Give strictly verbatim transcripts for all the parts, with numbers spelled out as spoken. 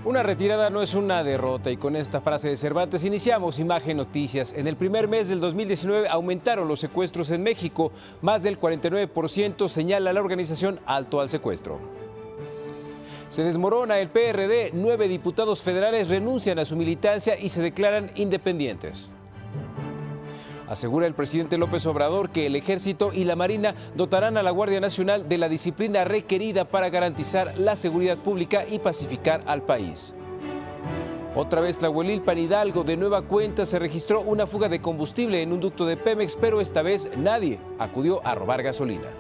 Una retirada no es una derrota y con esta frase de Cervantes iniciamos Imagen Noticias. En el primer mes del dos mil diecinueve aumentaron los secuestros en México. Más del cuarenta y nueve por ciento señala la organización Alto al Secuestro. Se desmorona el P R D. Nueve diputados federales renuncian a su militancia y se declaran independientes. Asegura el presidente López Obrador que el Ejército y la Marina dotarán a la Guardia Nacional de la disciplina requerida para garantizar la seguridad pública y pacificar al país. Otra vez Tlahuelilpan, Hidalgo, de nueva cuenta se registró una fuga de combustible en un ducto de Pemex, pero esta vez nadie acudió a robar gasolina.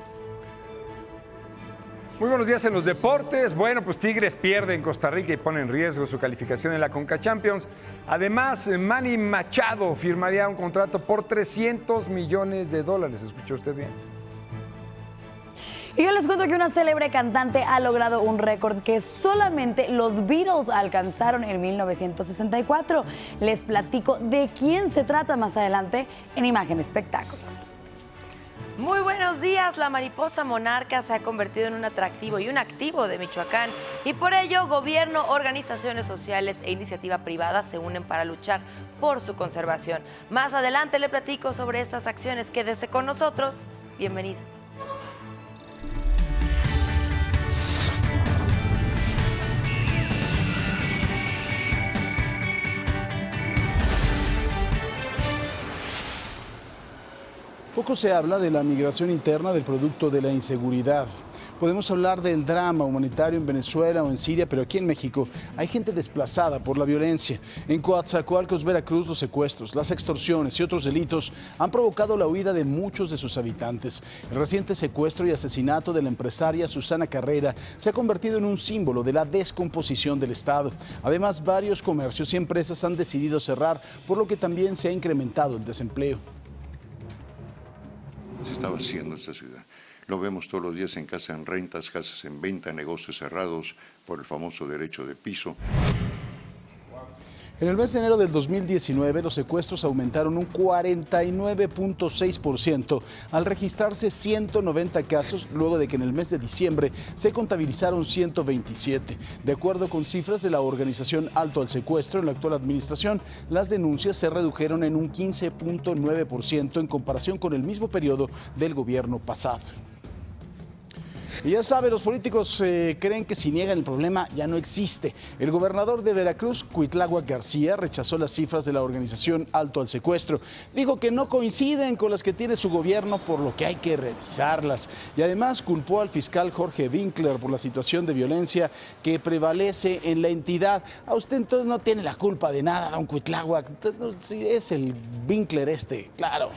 Muy buenos días en los deportes. Bueno, pues Tigres pierde en Costa Rica y pone en riesgo su calificación en la Conca Champions. Además, Manny Machado firmaría un contrato por trescientos millones de dólares. ¿Escuchó usted bien? Y yo les cuento que una célebre cantante ha logrado un récord que solamente los Beatles alcanzaron en mil novecientos sesenta y cuatro. Les platico de quién se trata más adelante en Imagen Espectáculos. Muy buenos días. La mariposa monarca se ha convertido en un atractivo y un activo de Michoacán y por ello gobierno, organizaciones sociales e iniciativa privada se unen para luchar por su conservación. Más adelante le platico sobre estas acciones. Quédese con nosotros. Bienvenido. Poco se habla de la migración interna del producto de la inseguridad. Podemos hablar del drama humanitario en Venezuela o en Siria, pero aquí en México hay gente desplazada por la violencia. En Coatzacoalcos, Veracruz, los secuestros, las extorsiones y otros delitos han provocado la huida de muchos de sus habitantes. El reciente secuestro y asesinato de la empresaria Susana Carrera se ha convertido en un símbolo de la descomposición del Estado. Además, varios comercios y empresas han decidido cerrar, por lo que también se ha incrementado el desempleo. Se está vaciando esta ciudad. Lo vemos todos los días en casas en rentas, casas en venta, negocios cerrados por el famoso derecho de piso. En el mes de enero del dos mil diecinueve, los secuestros aumentaron un cuarenta y nueve punto seis por ciento al registrarse ciento noventa casos, luego de que en el mes de diciembre se contabilizaron ciento veintisiete. De acuerdo con cifras de la organización Alto al Secuestro, en la actual administración, las denuncias se redujeron en un quince punto nueve por ciento en comparación con el mismo periodo del gobierno pasado. Y ya sabe, los políticos eh, creen que si niegan el problema ya no existe. El gobernador de Veracruz, Cuitláhuac García, rechazó las cifras de la organización Alto al Secuestro. Dijo que no coinciden con las que tiene su gobierno, por lo que hay que revisarlas. Y además culpó al fiscal Jorge Winkler por la situación de violencia que prevalece en la entidad. A usted entonces no tiene la culpa de nada, don Cuitláhuac. Entonces no, sí, es el Winkler este, claro.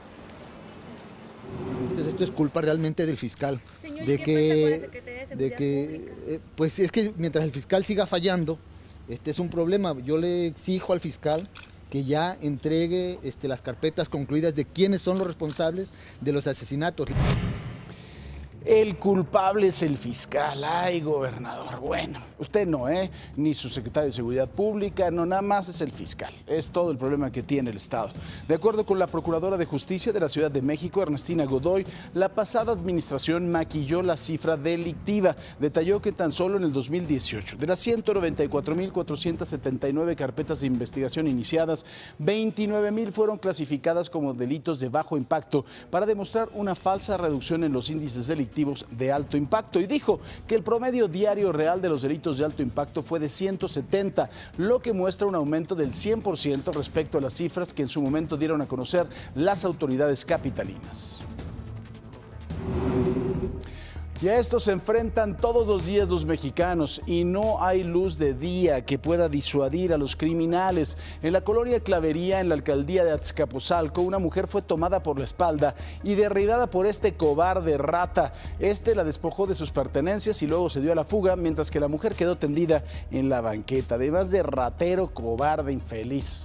Entonces esto es culpa realmente del fiscal. Señor, de ¿qué que, pasa con la Secretaría de Seguridad de que Pública? eh, pues es que mientras el fiscal siga fallando, este es un problema. Yo le exijo al fiscal que ya entregue este, las carpetas concluidas de quiénes son los responsables de los asesinatos. El culpable es el fiscal. Ay, gobernador, bueno, usted no, ¿eh? Ni su secretario de Seguridad Pública, no, nada más es el fiscal. Es todo el problema que tiene el Estado. De acuerdo con la Procuradora de Justicia de la Ciudad de México, Ernestina Godoy, la pasada administración maquilló la cifra delictiva. Detalló que tan solo en el dos mil dieciocho, de las ciento noventa y cuatro mil cuatrocientas setenta y nueve carpetas de investigación iniciadas, veintinueve mil fueron clasificadas como delitos de bajo impacto para demostrar una falsa reducción en los índices delictivos de alto impacto, y dijo que el promedio diario real de los delitos de alto impacto fue de ciento setenta, lo que muestra un aumento del cien por ciento respecto a las cifras que en su momento dieron a conocer las autoridades capitalinas. Y a esto se enfrentan todos los días los mexicanos y no hay luz de día que pueda disuadir a los criminales. En la colonia Clavería, en la alcaldía de Azcapotzalco, una mujer fue tomada por la espalda y derribada por este cobarde rata. Este la despojó de sus pertenencias y luego se dio a la fuga, mientras que la mujer quedó tendida en la banqueta. Además de ratero, cobarde, infeliz.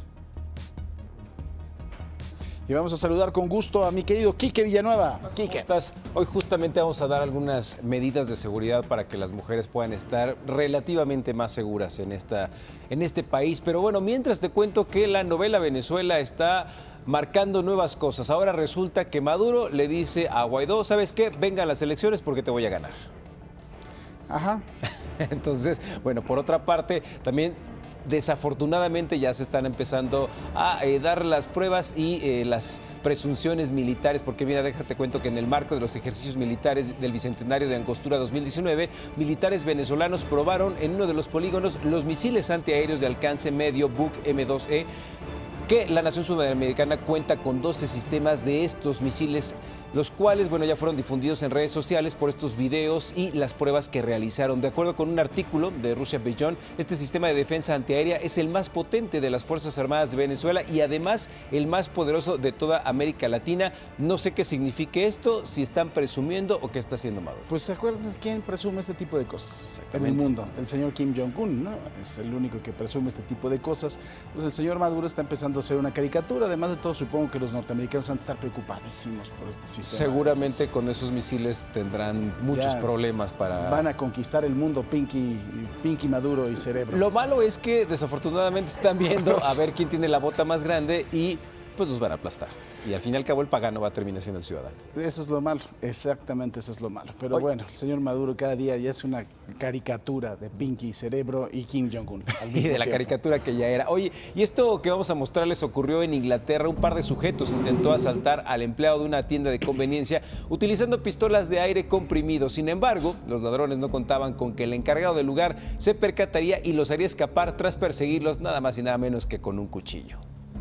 Y vamos a saludar con gusto a mi querido Quique Villanueva. Quique. ¿Cómo estás? Hoy justamente vamos a dar algunas medidas de seguridad para que las mujeres puedan estar relativamente más seguras en, esta, en este país. Pero bueno, mientras te cuento que la novela Venezuela está marcando nuevas cosas. Ahora resulta que Maduro le dice a Guaidó, ¿sabes qué? Venga a las elecciones porque te voy a ganar. Ajá. Entonces, bueno, por otra parte, también desafortunadamente ya se están empezando a eh, dar las pruebas y eh, las presunciones militares, porque mira, déjate cuento que en el marco de los ejercicios militares del Bicentenario de Angostura dos mil diecinueve, militares venezolanos probaron en uno de los polígonos los misiles antiaéreos de alcance medio Buk M dos E, que la nación sudamericana cuenta con doce sistemas de estos misiles, los cuales, bueno, ya fueron difundidos en redes sociales por estos videos y las pruebas que realizaron. De acuerdo con un artículo de Russia Beyond, este sistema de defensa antiaérea es el más potente de las Fuerzas Armadas de Venezuela y además el más poderoso de toda América Latina. No sé qué signifique esto, si están presumiendo o qué está haciendo Maduro. Pues, ¿se acuerdan quién presume este tipo de cosas? Exactamente. En el mundo. El señor Kim Jong-un, ¿no? Es el único que presume este tipo de cosas. Pues el señor Maduro está empezando a hacer una caricatura. Además de todo, supongo que los norteamericanos van a estar preocupadísimos por este sistema. Seguramente con esos misiles tendrán muchos Ya problemas para... Van a conquistar el mundo, Pinky, Pinky Maduro y Cerebro. Lo malo es que desafortunadamente están viendo a ver quién tiene la bota más grande y pues los van a aplastar. Y al fin y al cabo el pagano va a terminar siendo el ciudadano. Eso es lo malo, exactamente eso es lo malo. Pero Oye, bueno, el señor Maduro cada día ya es una caricatura de Pinky, Cerebro y Kim Jong-un. Y de la caricatura que ya era. Oye, y esto que vamos a mostrarles ocurrió en Inglaterra. Un par de sujetos intentó asaltar al empleado de una tienda de conveniencia utilizando pistolas de aire comprimido. Sin embargo, los ladrones no contaban con que el encargado del lugar se percataría y los haría escapar tras perseguirlos nada más y nada menos que con un cuchillo.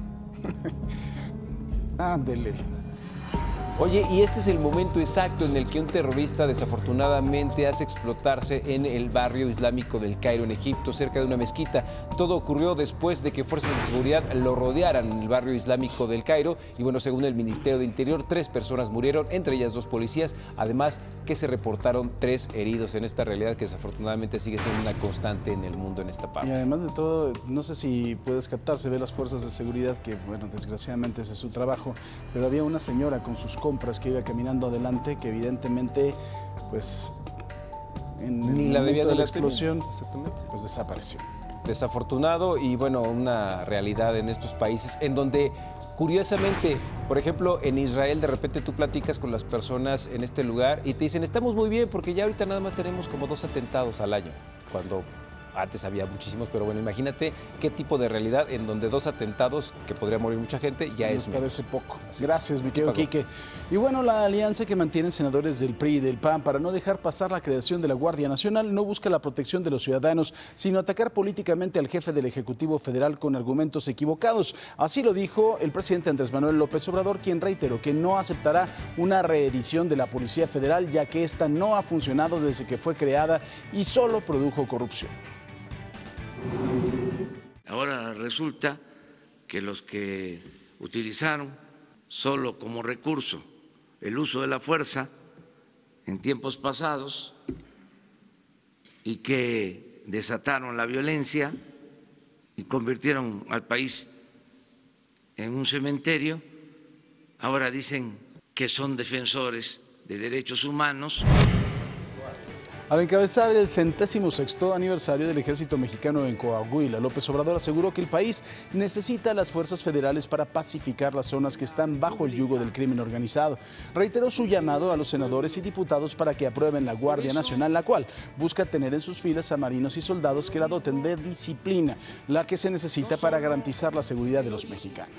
Ándele. Oye, y este es el momento exacto en el que un terrorista desafortunadamente hace explotarse en el barrio islámico del Cairo, en Egipto, cerca de una mezquita. Todo ocurrió después de que fuerzas de seguridad lo rodearan en el barrio islámico del Cairo. Y bueno, según el Ministerio de Interior, tres personas murieron, entre ellas dos policías. Además, que se reportaron tres heridos en esta realidad que desafortunadamente sigue siendo una constante en el mundo en esta parte. Y además de todo, no sé si puedes captar, se ve las fuerzas de seguridad, que bueno, desgraciadamente ese es su trabajo, pero había una señora con sus compras que iba caminando adelante, que evidentemente, pues, en Ni el la momento debía de de la la explosión, Exactamente. pues desapareció. Desafortunado y bueno, una realidad en estos países en donde curiosamente, por ejemplo, en Israel de repente tú platicas con las personas en este lugar y te dicen estamos muy bien porque ya ahorita nada más tenemos como dos atentados al año, cuando antes había muchísimos, pero bueno, imagínate qué tipo de realidad en donde dos atentados, que podría morir mucha gente, ya Nos es menos. parece poco. Así Gracias, es. mi querido Paco. Quique. Y bueno, la alianza que mantienen senadores del P R I y del P A N para no dejar pasar la creación de la Guardia Nacional no busca la protección de los ciudadanos, sino atacar políticamente al jefe del Ejecutivo Federal con argumentos equivocados. Así lo dijo el presidente Andrés Manuel López Obrador, quien reiteró que no aceptará una reedición de la Policía Federal, ya que esta no ha funcionado desde que fue creada y solo produjo corrupción. Ahora resulta que los que utilizaron solo como recurso el uso de la fuerza en tiempos pasados y que desataron la violencia y convirtieron al país en un cementerio, ahora dicen que son defensores de derechos humanos. Al encabezar el centésimo sexto aniversario del Ejército Mexicano en Coahuila, López Obrador aseguró que el país necesita a las fuerzas federales para pacificar las zonas que están bajo el yugo del crimen organizado. Reiteró su llamado a los senadores y diputados para que aprueben la Guardia Nacional, la cual busca tener en sus filas a marinos y soldados que la doten de disciplina, la que se necesita para garantizar la seguridad de los mexicanos.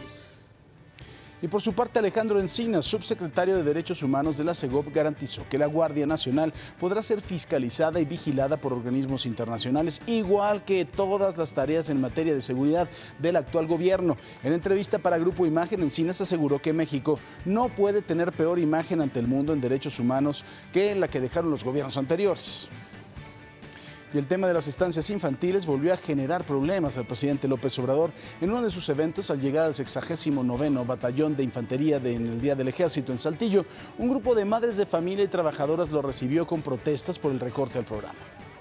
Y por su parte, Alejandro Encinas, subsecretario de Derechos Humanos de la SEGOV, garantizó que la Guardia Nacional podrá ser fiscalizada y vigilada por organismos internacionales, igual que todas las tareas en materia de seguridad del actual gobierno. En entrevista para Grupo Imagen, Encinas aseguró que México no puede tener peor imagen ante el mundo en derechos humanos que la que dejaron los gobiernos anteriores. Y el tema de las estancias infantiles volvió a generar problemas al presidente López Obrador en uno de sus eventos al llegar al sexagésimo noveno Batallón de Infantería de, en el Día del Ejército en Saltillo. Un grupo de madres de familia y trabajadoras lo recibió con protestas por el recorte al programa.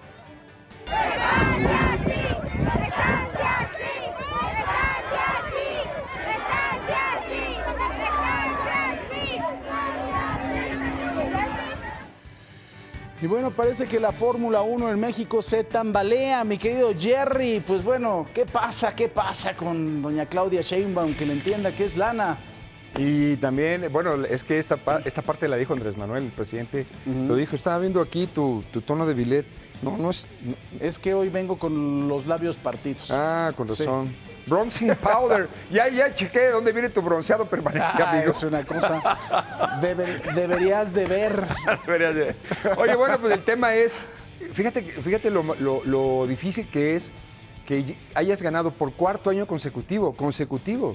Y bueno, parece que la Fórmula uno en México se tambalea, mi querido Jerry. Pues bueno, ¿qué pasa? ¿Qué pasa con doña Claudia Sheinbaum? Que le entienda que es lana. Y también, bueno, es que esta, esta parte la dijo Andrés Manuel, el presidente, uh-huh. lo dijo, estaba viendo aquí tu, tu tono de billet. No, no es... No. Es que hoy vengo con los labios partidos. Ah, con razón. Sí. Bronzing powder. Ya, ya chequé dónde viene tu bronceado permanente, ah, amigo. Es una cosa. Deber, deberías de ver. Deberías de ver. Oye, bueno, pues el tema es, fíjate, fíjate lo, lo, lo difícil que es que hayas ganado por cuarto año consecutivo, consecutivo,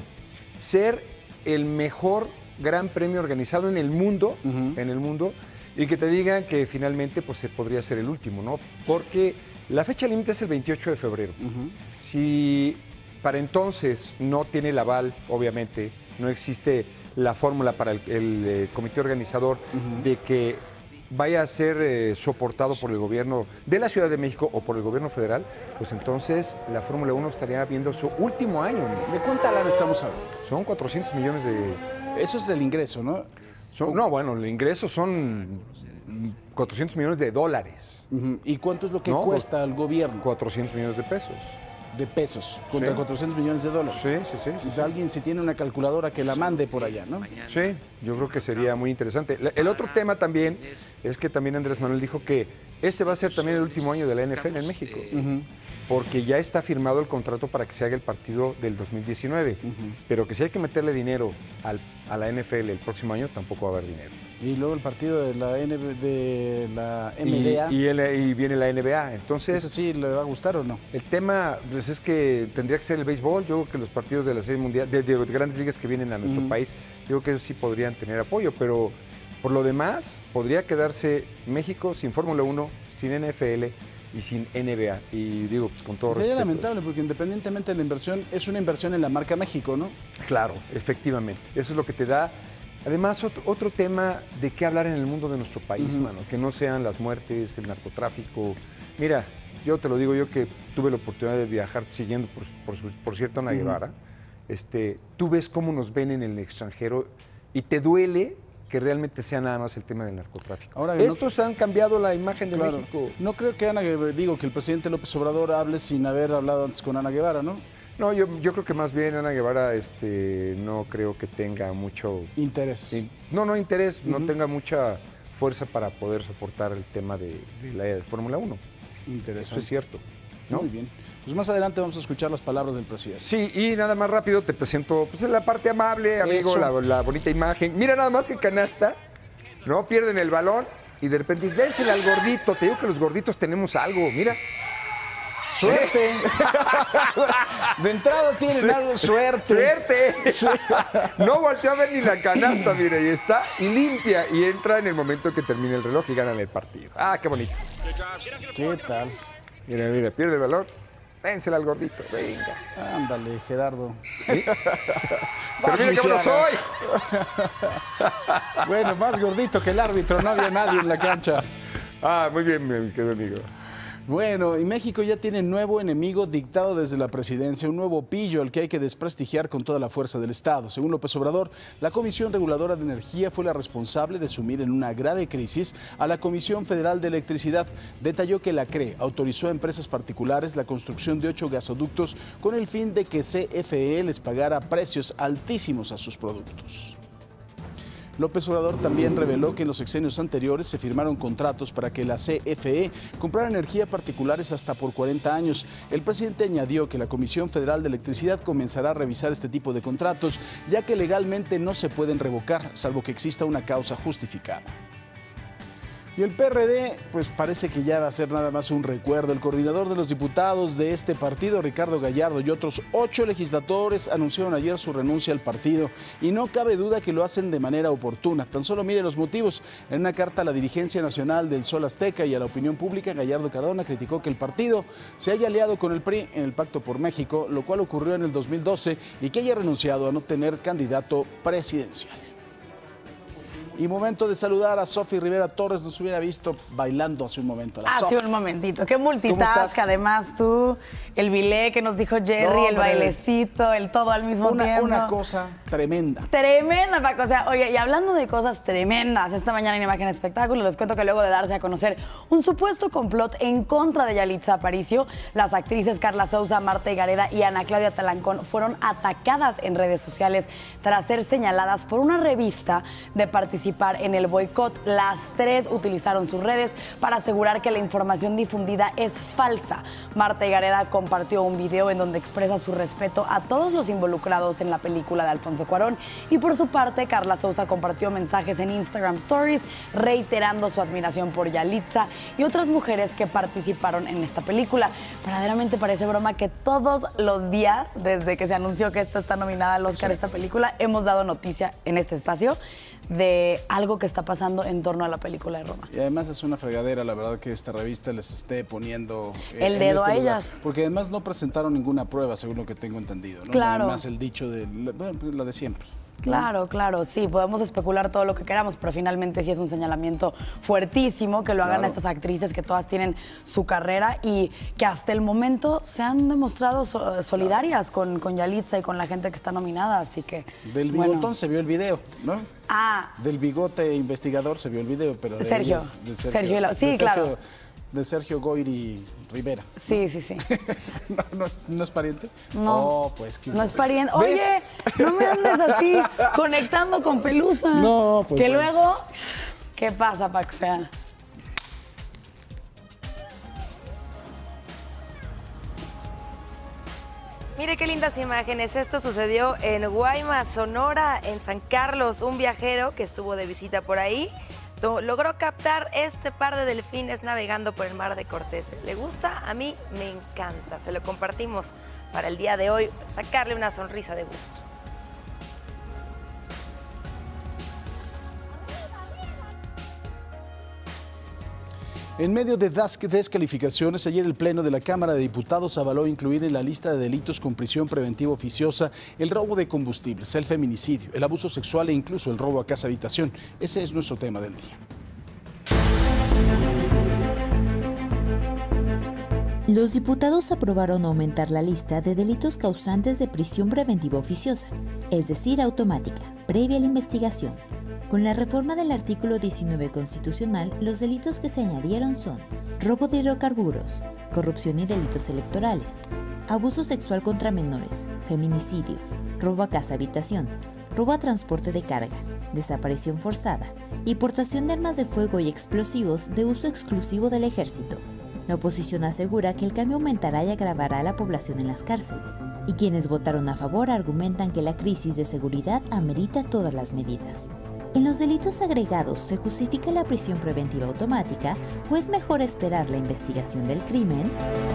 ser el mejor gran premio organizado en el mundo, uh-huh. en el mundo, y que te digan que finalmente pues se podría ser el último, ¿no? Porque la fecha límite es el veintiocho de febrero. Uh-huh. Si para entonces no tiene el aval, obviamente, no existe la fórmula para el, el eh, comité organizador uh-huh. de que vaya a ser eh, soportado por el gobierno de la Ciudad de México o por el gobierno federal, pues entonces la Fórmula uno estaría viendo su último año. ¿De cuánta lana estamos hablando? Son cuatrocientos millones de... Eso es el ingreso, ¿no? Son, no, bueno, el ingreso son cuatrocientos millones de dólares. Uh-huh. ¿Y cuánto es lo que no, cuesta al gobierno? cuatrocientos millones de pesos. De pesos, contra sí. cuatrocientos millones de dólares. Sí, sí, sí. sí, sí. Alguien si tiene una calculadora que la mande por allá, ¿no? Sí, yo creo que sería muy interesante. El otro tema también es que también Andrés Manuel dijo que este va a ser también el último año de la N F L en México. Uh-huh. Porque ya está firmado el contrato para que se haga el partido del dos mil diecinueve. Uh-huh. Pero que si hay que meterle dinero al, a la N F L el próximo año, tampoco va a haber dinero. Y luego el partido de la, N B, de la N B A. Y, y, el, y viene la N B A. Entonces, ¿eso sí le va a gustar o no? El tema pues, es que tendría que ser el béisbol. Yo creo que los partidos de la Serie Mundial, de, de grandes ligas que vienen a nuestro uh-huh. país, yo creo que ellos sí podrían tener apoyo. Pero por lo demás, podría quedarse México sin Fórmula uno, sin N F L y sin N B A. Y digo, pues con todo Sería respeto. Sería lamentable porque independientemente de la inversión, es una inversión en la marca México, ¿no? Claro, efectivamente. Eso es lo que te da. Además, otro, otro tema de qué hablar en el mundo de nuestro país, uh-huh. mano, que no sean las muertes, el narcotráfico. Mira, yo te lo digo yo que tuve la oportunidad de viajar siguiendo, por, por, por cierto, Ana uh-huh. Guevara. Este, tú ves cómo nos ven en el extranjero y te duele que realmente sea nada más el tema del narcotráfico. Ahora, Estos no, han cambiado la imagen de claro, México. No creo que Ana Guevara, digo, que el presidente López Obrador hable sin haber hablado antes con Ana Guevara, ¿no? No, yo, yo creo que más bien Ana Guevara este, no creo que tenga mucho... Interés. In, no, no interés, uh-huh. no tenga mucha fuerza para poder soportar el tema de, de la de Fórmula uno. Interesante. Eso es cierto, ¿no? Muy bien. Pues más adelante vamos a escuchar las palabras del presidente. Sí, y nada más rápido te presento pues, la parte amable, amigo, la, la bonita imagen. Mira nada más que canasta, ¿no? Pierden el balón y de repente dices, désela al gordito. Te digo que los gorditos tenemos algo, mira. ¡Suerte! De entrada tienen sí. algo, suerte. ¡Suerte! Sí. No volteó a ver ni la canasta, mira, y está, y limpia, y entra en el momento que termina el reloj y ganan el partido. ¡Ah, qué bonito! ¿Qué tal? Mira, mira, pierde el balón, dénsela al gordito, venga. Ándale, Gerardo. ¿Sí? Pero mira qué bueno soy. Bueno, más gordito que el árbitro, no había nadie en la cancha. Ah, muy bien, mi querido amigo. Bueno, y México ya tiene nuevo enemigo dictado desde la presidencia, un nuevo pillo al que hay que desprestigiar con toda la fuerza del Estado. Según López Obrador, la Comisión Reguladora de Energía fue la responsable de sumir en una grave crisis a la Comisión Federal de Electricidad. Detalló que la C R E autorizó a empresas particulares la construcción de ocho gasoductos con el fin de que C F E les pagara precios altísimos a sus productos. López Obrador también reveló que en los sexenios anteriores se firmaron contratos para que la C F E comprara energía particulares hasta por cuarenta años. El presidente añadió que la Comisión Federal de Electricidad comenzará a revisar este tipo de contratos, ya que legalmente no se pueden revocar, salvo que exista una causa justificada. Y el P R D, pues parece que ya va a ser nada más un recuerdo. El coordinador de los diputados de este partido, Ricardo Gallardo, y otros ocho legisladores anunciaron ayer su renuncia al partido. Y no cabe duda que lo hacen de manera oportuna. Tan solo mire los motivos. En una carta a la dirigencia nacional del Sol Azteca y a la opinión pública, Gallardo Cardona criticó que el partido se haya aliado con el P R I en el Pacto por México, lo cual ocurrió en el dos mil doce, y que haya renunciado a no tener candidato presidencial. Y momento de saludar a Sofi Rivera Torres, nos hubiera visto bailando hace un momento. La Hace Sof. un momentito, qué multitask, además tú, el bilé que nos dijo Jerry, No, el bailecito, el todo al mismo una, tiempo. Una cosa tremenda. Tremenda, Paco. O sea, oye, y hablando de cosas tremendas, esta mañana en Imagen Espectáculo les cuento que luego de darse a conocer un supuesto complot en contra de Yalitza Aparicio, las actrices Carla Souza, Marta Higareda y Ana Claudia Talancón fueron atacadas en redes sociales tras ser señaladas por una revista de participar en el boicot. Las tres utilizaron sus redes para asegurar que la información difundida es falsa. Marta Higareda compartió un video en donde expresa su respeto a todos los involucrados en la película de Alfonso Cuarón y por su parte Carla Souza compartió mensajes en Instagram Stories reiterando su admiración por Yalitza y otras mujeres que participaron en esta película. Verdaderamente parece broma que todos los días desde que se anunció que esta está nominada al Oscar, sí, esta película, hemos dado noticia en este espacio de algo que está pasando en torno a la película de Roma. Y además es una fregadera, la verdad, que esta revista les esté poniendo eh, el dedo este a lugar. ellas. Porque además no presentaron ninguna prueba, según lo que tengo entendido, ¿no? Claro. Además el dicho de, bueno, pues la de siempre. Claro, claro, sí, podemos especular todo lo que queramos, pero finalmente sí es un señalamiento fuertísimo que lo hagan Claro. estas actrices que todas tienen su carrera y que hasta el momento se han demostrado so- solidarias con, con Yalitza y con la gente que está nominada, así que... Del bigotón bueno. se vio el video, ¿no? Ah, Del bigote investigador se vio el video, pero de Sergio. ellas- de Sergio Lau- sí, de Sergio- claro. De Sergio Goyri Rivera. sí, sí, sí. ¿No, no es, no es pariente? No, Oh, pues, qué no es horror. pariente. ¿Ves? Oye, no me andes así conectando con Pelusa. No, pues que bueno. luego, ¿qué pasa, Paxea? Mire qué lindas imágenes. Esto sucedió en Guaymas, Sonora, en San Carlos. Un viajero que estuvo de visita por ahí to- logró captar este par de delfines navegando por el mar de Cortés. ¿Le gusta? A mí me encanta. Se lo compartimos para el día de hoy, sacarle una sonrisa de gusto. En medio de das- descalificaciones, ayer el Pleno de la Cámara de Diputados avaló incluir en la lista de delitos con prisión preventiva oficiosa el robo de combustibles, el feminicidio, el abuso sexual e incluso el robo a casa habitación. Ese es nuestro tema del día. Los diputados aprobaron aumentar la lista de delitos causantes de prisión preventiva oficiosa, es decir, automática, previa a la investigación. Con la reforma del artículo diecinueve constitucional, los delitos que se añadieron son robo de hidrocarburos, corrupción y delitos electorales, abuso sexual contra menores, feminicidio, robo a casa-habitación, robo a transporte de carga, desaparición forzada y portación de armas de fuego y explosivos de uso exclusivo del ejército. La oposición asegura que el cambio aumentará y agravará a la población en las cárceles, y quienes votaron a favor argumentan que la crisis de seguridad amerita todas las medidas. ¿En los delitos agregados se justifica la prisión preventiva automática o es mejor esperar la investigación del crimen?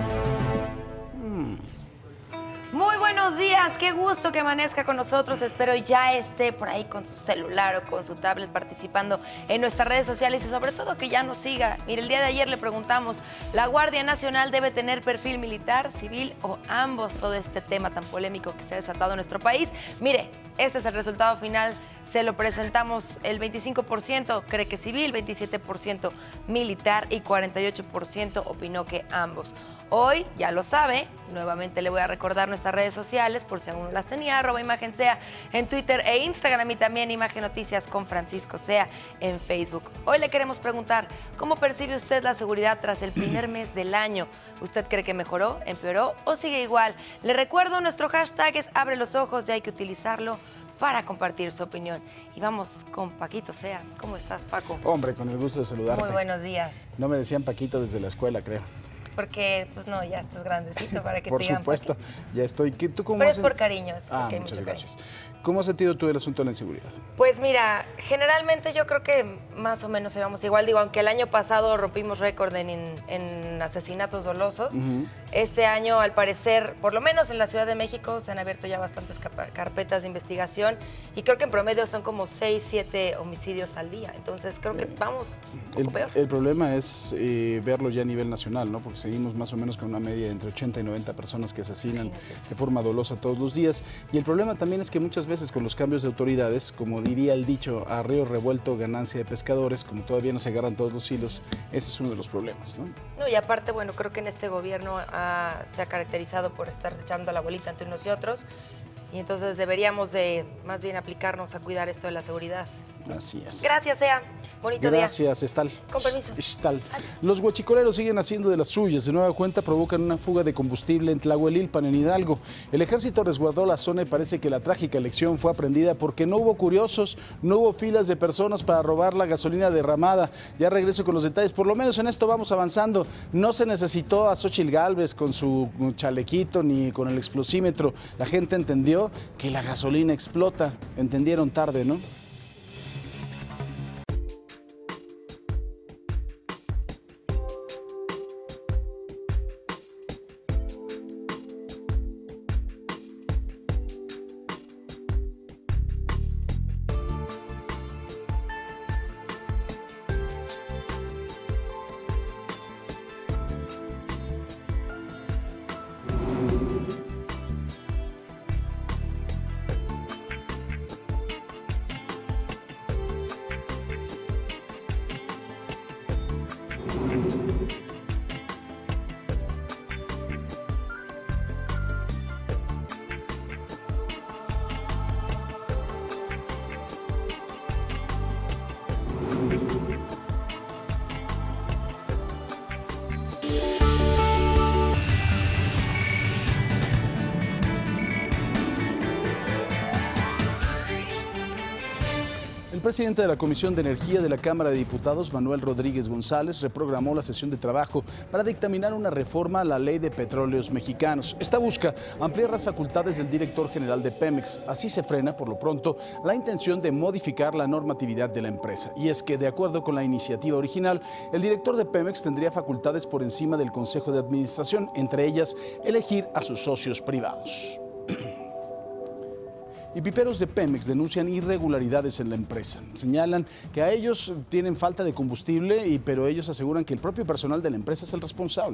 Muy buenos días, qué gusto que amanezca con nosotros. Espero ya esté por ahí con su celular o con su tablet participando en nuestras redes sociales y sobre todo que ya nos siga. Mire, el día de ayer le preguntamos, ¿la Guardia Nacional debe tener perfil militar, civil o ambos? Todo este tema tan polémico que se ha desatado en nuestro país. Mire, este es el resultado final. Se lo presentamos, el veinticinco por ciento cree que civil, veintisiete por ciento militar y cuarenta y ocho por ciento opinó que ambos. Hoy, ya lo sabe, nuevamente le voy a recordar nuestras redes sociales por si aún no las tenía, arroba Imagen Sea en Twitter e Instagram y también Imagen Noticias con Francisco Sea en Facebook. Hoy le queremos preguntar, ¿cómo percibe usted la seguridad tras el primer mes del año? ¿Usted cree que mejoró, empeoró o sigue igual? Le recuerdo, nuestro hashtag es Abre los Ojos y hay que utilizarlo para compartir su opinión. Y vamos con Paquito Sea. ¿Cómo estás, Paco? Hombre, con el gusto de saludarte. Muy buenos días. No me decían Paquito desde la escuela, creo. Porque, pues no, ya estás grandecito para que Por te digan supuesto, Paquito. ya estoy. ¿Qué- ¿Tú cómo Pero has es sen- por cariño, es Ah, porque hay muchas mucho gracias. cariño. ¿Cómo has sentido tú el asunto de la inseguridad? Pues mira, generalmente yo creo que más o menos íbamos igual. Digo, aunque el año pasado rompimos récord en, en asesinatos dolosos, Ujú. este año, al parecer, por lo menos en la Ciudad de México, se han abierto ya bastantes capa- carpetas de investigación y creo que en promedio son como seis, siete homicidios al día. Entonces creo que vamos un El, poco peor. el problema es eh, verlo ya a nivel nacional, ¿no? Porque seguimos más o menos con una media de entre ochenta y noventa personas que asesinan de forma dolosa todos los días. Y el problema también es que muchas veces con los cambios de autoridades, como diría el dicho, a río revuelto ganancia de pescadores, como todavía no se agarran todos los hilos, ese es uno de los problemas, ¿no? No, y aparte, bueno, creo que en este gobierno ah, se ha caracterizado por estarse echando la bolita entre unos y otros, y entonces deberíamos de más bien aplicarnos a cuidar esto de la seguridad. Así es. Gracias, Ea. Bonito Gracias, día. Gracias, Estal. Con permiso. Estal. Los huachicoleros siguen haciendo de las suyas. De nueva cuenta provocan una fuga de combustible en Tlahuelilpan, en Hidalgo. El ejército resguardó la zona y parece que la trágica lección fue aprendida porque no hubo curiosos, no hubo filas de personas para robar la gasolina derramada. Ya regreso con los detalles. Por lo menos en esto vamos avanzando. No se necesitó a Xóchitl Gálvez con su chalequito ni con el explosímetro. La gente entendió que la gasolina explota. Entendieron tarde, ¿no? El presidente de la Comisión de Energía de la Cámara de Diputados, Manuel Rodríguez González, reprogramó la sesión de trabajo para dictaminar una reforma a la Ley de Petróleos Mexicanos. Esta busca ampliar las facultades del director general de Pemex. Así se frena, por lo pronto, la intención de modificar la normatividad de la empresa. Y es que, de acuerdo con la iniciativa original, el director de Pemex tendría facultades por encima del Consejo de Administración, entre ellas, elegir a sus socios privados. Y piperos de Pemex denuncian irregularidades en la empresa. Señalan que a ellos tienen falta de combustible, y, pero ellos aseguran que el propio personal de la empresa es el responsable.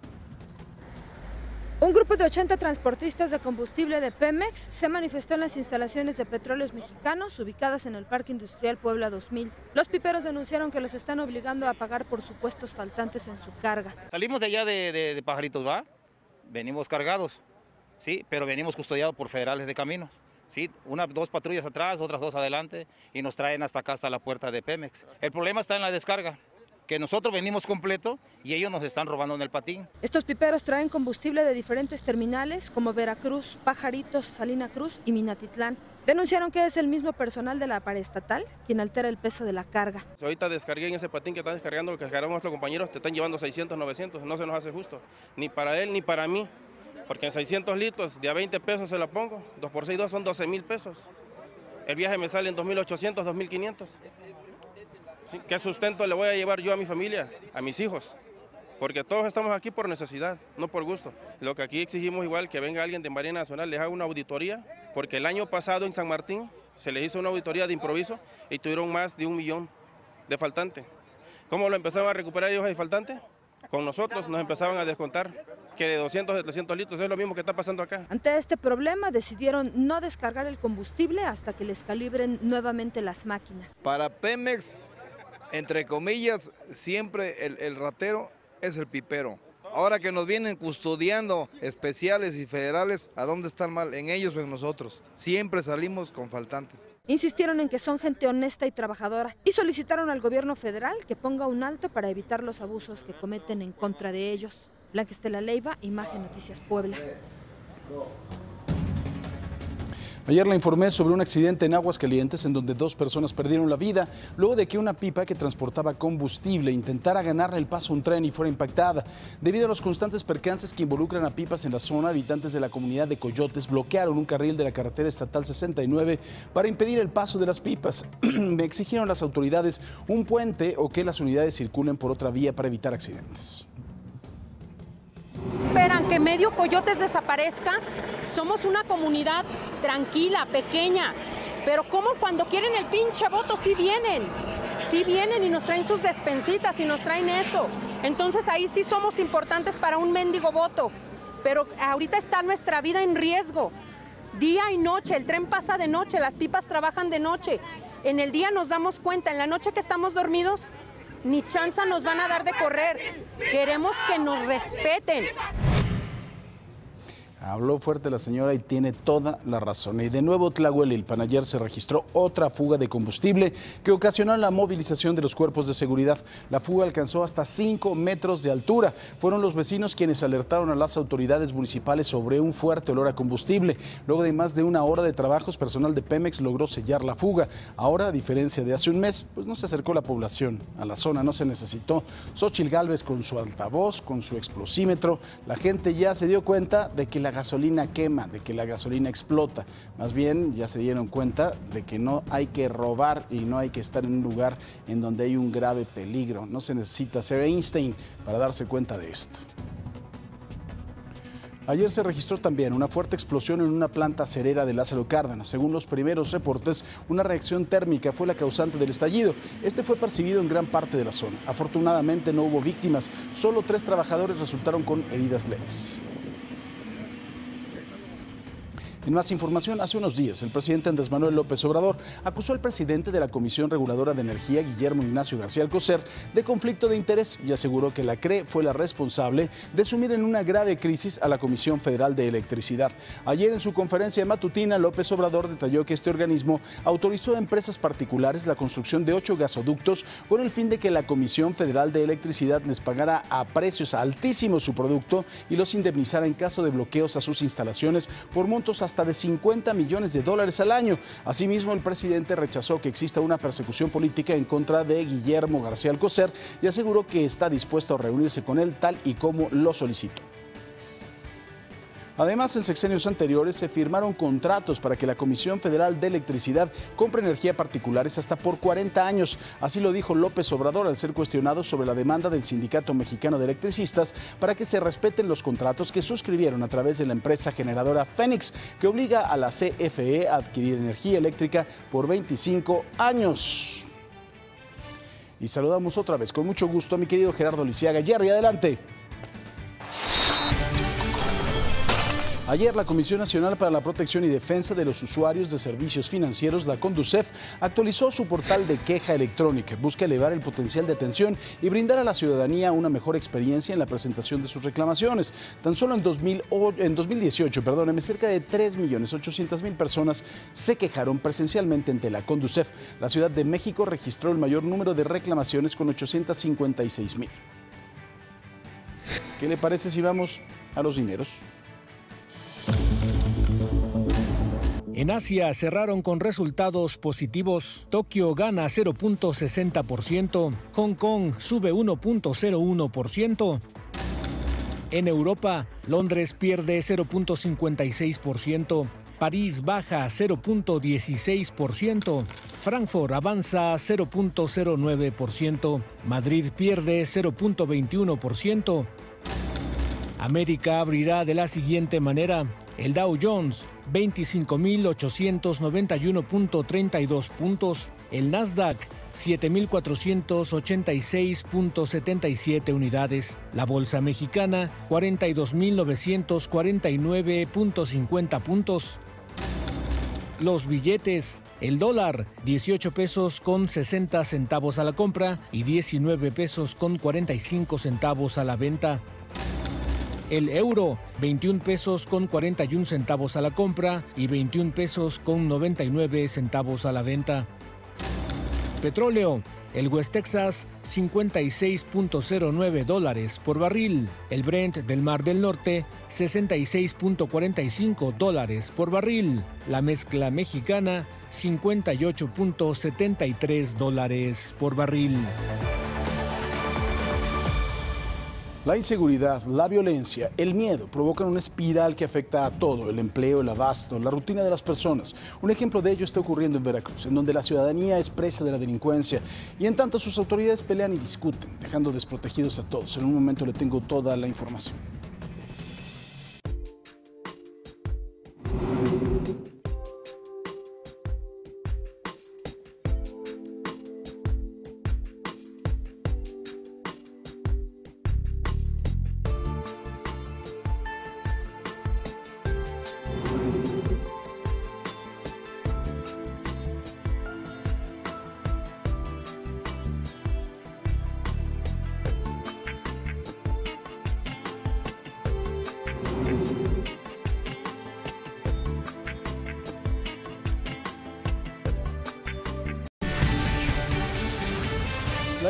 Un grupo de ochenta transportistas de combustible de Pemex se manifestó en las instalaciones de Petróleos Mexicanos ubicadas en el Parque Industrial Puebla dos mil. Los piperos denunciaron que los están obligando a pagar por supuestos faltantes en su carga. Salimos de allá de, de, de Pajaritos, ¿va? Venimos cargados, sí, pero venimos custodiados por federales de caminos. Sí, una, dos patrullas atrás, otras dos adelante, y nos traen hasta acá, hasta la puerta de Pemex. El problema está en la descarga, que nosotros venimos completo y ellos nos están robando en el patín. Estos piperos traen combustible de diferentes terminales como Veracruz, Pajaritos, Salina Cruz y Minatitlán. Denunciaron que es el mismo personal de la paraestatal quien altera el peso de la carga. Ahorita descargué en ese patín que están descargando, que descargaron nuestros compañeros, te están llevando seiscientos, novecientos, no se nos hace justo, ni para él ni para mí. Porque en seiscientos litros, de a veinte pesos se la pongo, dos por seis, dos son doce mil pesos. El viaje me sale en dos mil ochocientos, dos mil quinientos. ¿Sí? ¿Qué sustento le voy a llevar yo a mi familia, a mis hijos? Porque todos estamos aquí por necesidad, no por gusto. Lo que aquí exigimos igual, que venga alguien de Marina Nacional, les haga una auditoría, porque el año pasado en San Martín se les hizo una auditoría de improviso y tuvieron más de un millón de faltantes. ¿Cómo lo empezaron a recuperar ellos de faltantes? Con nosotros nos empezaban a descontar que de doscientos a trescientos litros es lo mismo que está pasando acá. Ante este problema decidieron no descargar el combustible hasta que les calibren nuevamente las máquinas. Para Pemex, entre comillas, siempre el, el ratero es el pipero. Ahora que nos vienen custodiando especiales y federales, ¿a dónde están mal? ¿En ellos o en nosotros? Siempre salimos con faltantes. Insistieron en que son gente honesta y trabajadora y solicitaron al gobierno federal que ponga un alto para evitar los abusos que cometen en contra de ellos. Blanca Estela Leiva, Imagen Noticias Puebla. Ayer le informé sobre un accidente en Aguascalientes en donde dos personas perdieron la vida luego de que una pipa que transportaba combustible intentara ganarle el paso a un tren y fuera impactada. Debido a los constantes percances que involucran a pipas en la zona, habitantes de la comunidad de Coyotes bloquearon un carril de la carretera estatal sesenta y nueve para impedir el paso de las pipas. Me exigieron las autoridades un puente o que las unidades circulen por otra vía para evitar accidentes. Esperan que medio Coyotes desaparezca. Somos una comunidad tranquila, pequeña, pero ¿cómo cuando quieren el pinche voto sí vienen? sí vienen y nos traen sus despensitas y nos traen eso. Entonces ahí sí somos importantes para un mendigo voto. Pero ahorita está nuestra vida en riesgo. Día y noche, el tren pasa de noche, las pipas trabajan de noche. En el día nos damos cuenta, en la noche que estamos dormidos, ni chanza nos van a dar de correr. Queremos que nos respeten. Habló fuerte la señora y tiene toda la razón. Y de nuevo Tlahuelilpan, ayer se registró otra fuga de combustible que ocasionó la movilización de los cuerpos de seguridad. La fuga alcanzó hasta cinco metros de altura. Fueron los vecinos quienes alertaron a las autoridades municipales sobre un fuerte olor a combustible. Luego de más de una hora de trabajos, personal de Pemex logró sellar la fuga. Ahora, a diferencia de hace un mes, pues no se acercó la población a la zona, no se necesitó. Xóchitl Gálvez con su altavoz, con su explosímetro, la gente ya se dio cuenta de que la gasolina quema, de que la gasolina explota. Más bien ya se dieron cuenta de que no hay que robar y no hay que estar en un lugar en donde hay un grave peligro. No se necesita ser Einstein para darse cuenta de esto. Ayer se registró también una fuerte explosión en una planta acerera de Lázaro Cárdenas. Según los primeros reportes, una reacción térmica fue la causante del estallido. Este fue percibido en gran parte de la zona. Afortunadamente no hubo víctimas, solo tres trabajadores resultaron con heridas leves. En más información, hace unos días, el presidente Andrés Manuel López Obrador acusó al presidente de la Comisión Reguladora de Energía, Guillermo Ignacio García Alcocer, de conflicto de interés y aseguró que la C R E fue la responsable de sumir en una grave crisis a la Comisión Federal de Electricidad. Ayer, en su conferencia matutina, López Obrador detalló que este organismo autorizó a empresas particulares la construcción de ocho gasoductos con el fin de que la Comisión Federal de Electricidad les pagara a precios altísimos su producto y los indemnizara en caso de bloqueos a sus instalaciones por montos hasta hasta de cincuenta millones de dólares al año. Asimismo, el presidente rechazó que exista una persecución política en contra de Guillermo García Alcocer y aseguró que está dispuesto a reunirse con él tal y como lo solicitó. Además, en sexenios anteriores se firmaron contratos para que la Comisión Federal de Electricidad compre energía a particulares hasta por cuarenta años. Así lo dijo López Obrador al ser cuestionado sobre la demanda del Sindicato Mexicano de Electricistas para que se respeten los contratos que suscribieron a través de la empresa generadora Fénix, que obliga a la C F E a adquirir energía eléctrica por veinticinco años. Y saludamos otra vez con mucho gusto a mi querido Gerardo Lisiaga. Jerry, adelante. Ayer, la Comisión Nacional para la Protección y Defensa de los Usuarios de Servicios Financieros, la CONDUCEF, actualizó su portal de queja electrónica. Busca elevar el potencial de atención y brindar a la ciudadanía una mejor experiencia en la presentación de sus reclamaciones. Tan solo en, dos mil dieciocho, perdóneme, cerca de tres millones ochocientas mil personas se quejaron presencialmente ante la CONDUCEF. La Ciudad de México registró el mayor número de reclamaciones con ochocientas cincuenta y seis mil. ¿Qué le parece si vamos a los dineros? En Asia cerraron con resultados positivos. Tokio gana cero punto sesenta por ciento, Hong Kong sube uno punto cero uno por ciento. En Europa, Londres pierde cero punto cincuenta y seis por ciento, París baja cero punto dieciséis por ciento, Frankfurt avanza cero punto cero nueve por ciento, Madrid pierde cero punto veintiuno por ciento. América abrirá de la siguiente manera. El Dow Jones, veinticinco mil ochocientos noventa y uno punto treinta y dos puntos. El Nasdaq, siete mil cuatrocientos ochenta y seis punto setenta y siete unidades. La Bolsa Mexicana, cuarenta y dos mil novecientos cuarenta y nueve punto cincuenta puntos. Los billetes, el dólar, dieciocho pesos con sesenta centavos a la compra y diecinueve pesos con cuarenta y cinco centavos a la venta. El euro, veintiún pesos con cuarenta y un centavos a la compra y veintiún pesos con noventa y nueve centavos a la venta. Petróleo, el West Texas, cincuenta y seis punto cero nueve dólares por barril. El Brent del Mar del Norte, sesenta y seis punto cuarenta y cinco dólares por barril. La mezcla mexicana, cincuenta y ocho punto setenta y tres dólares por barril. La inseguridad, la violencia, el miedo provocan una espiral que afecta a todo, el empleo, el abasto, la rutina de las personas. Un ejemplo de ello está ocurriendo en Veracruz, en donde la ciudadanía es presa de la delincuencia y en tanto sus autoridades pelean y discuten, dejando desprotegidos a todos. En un momento le tengo toda la información.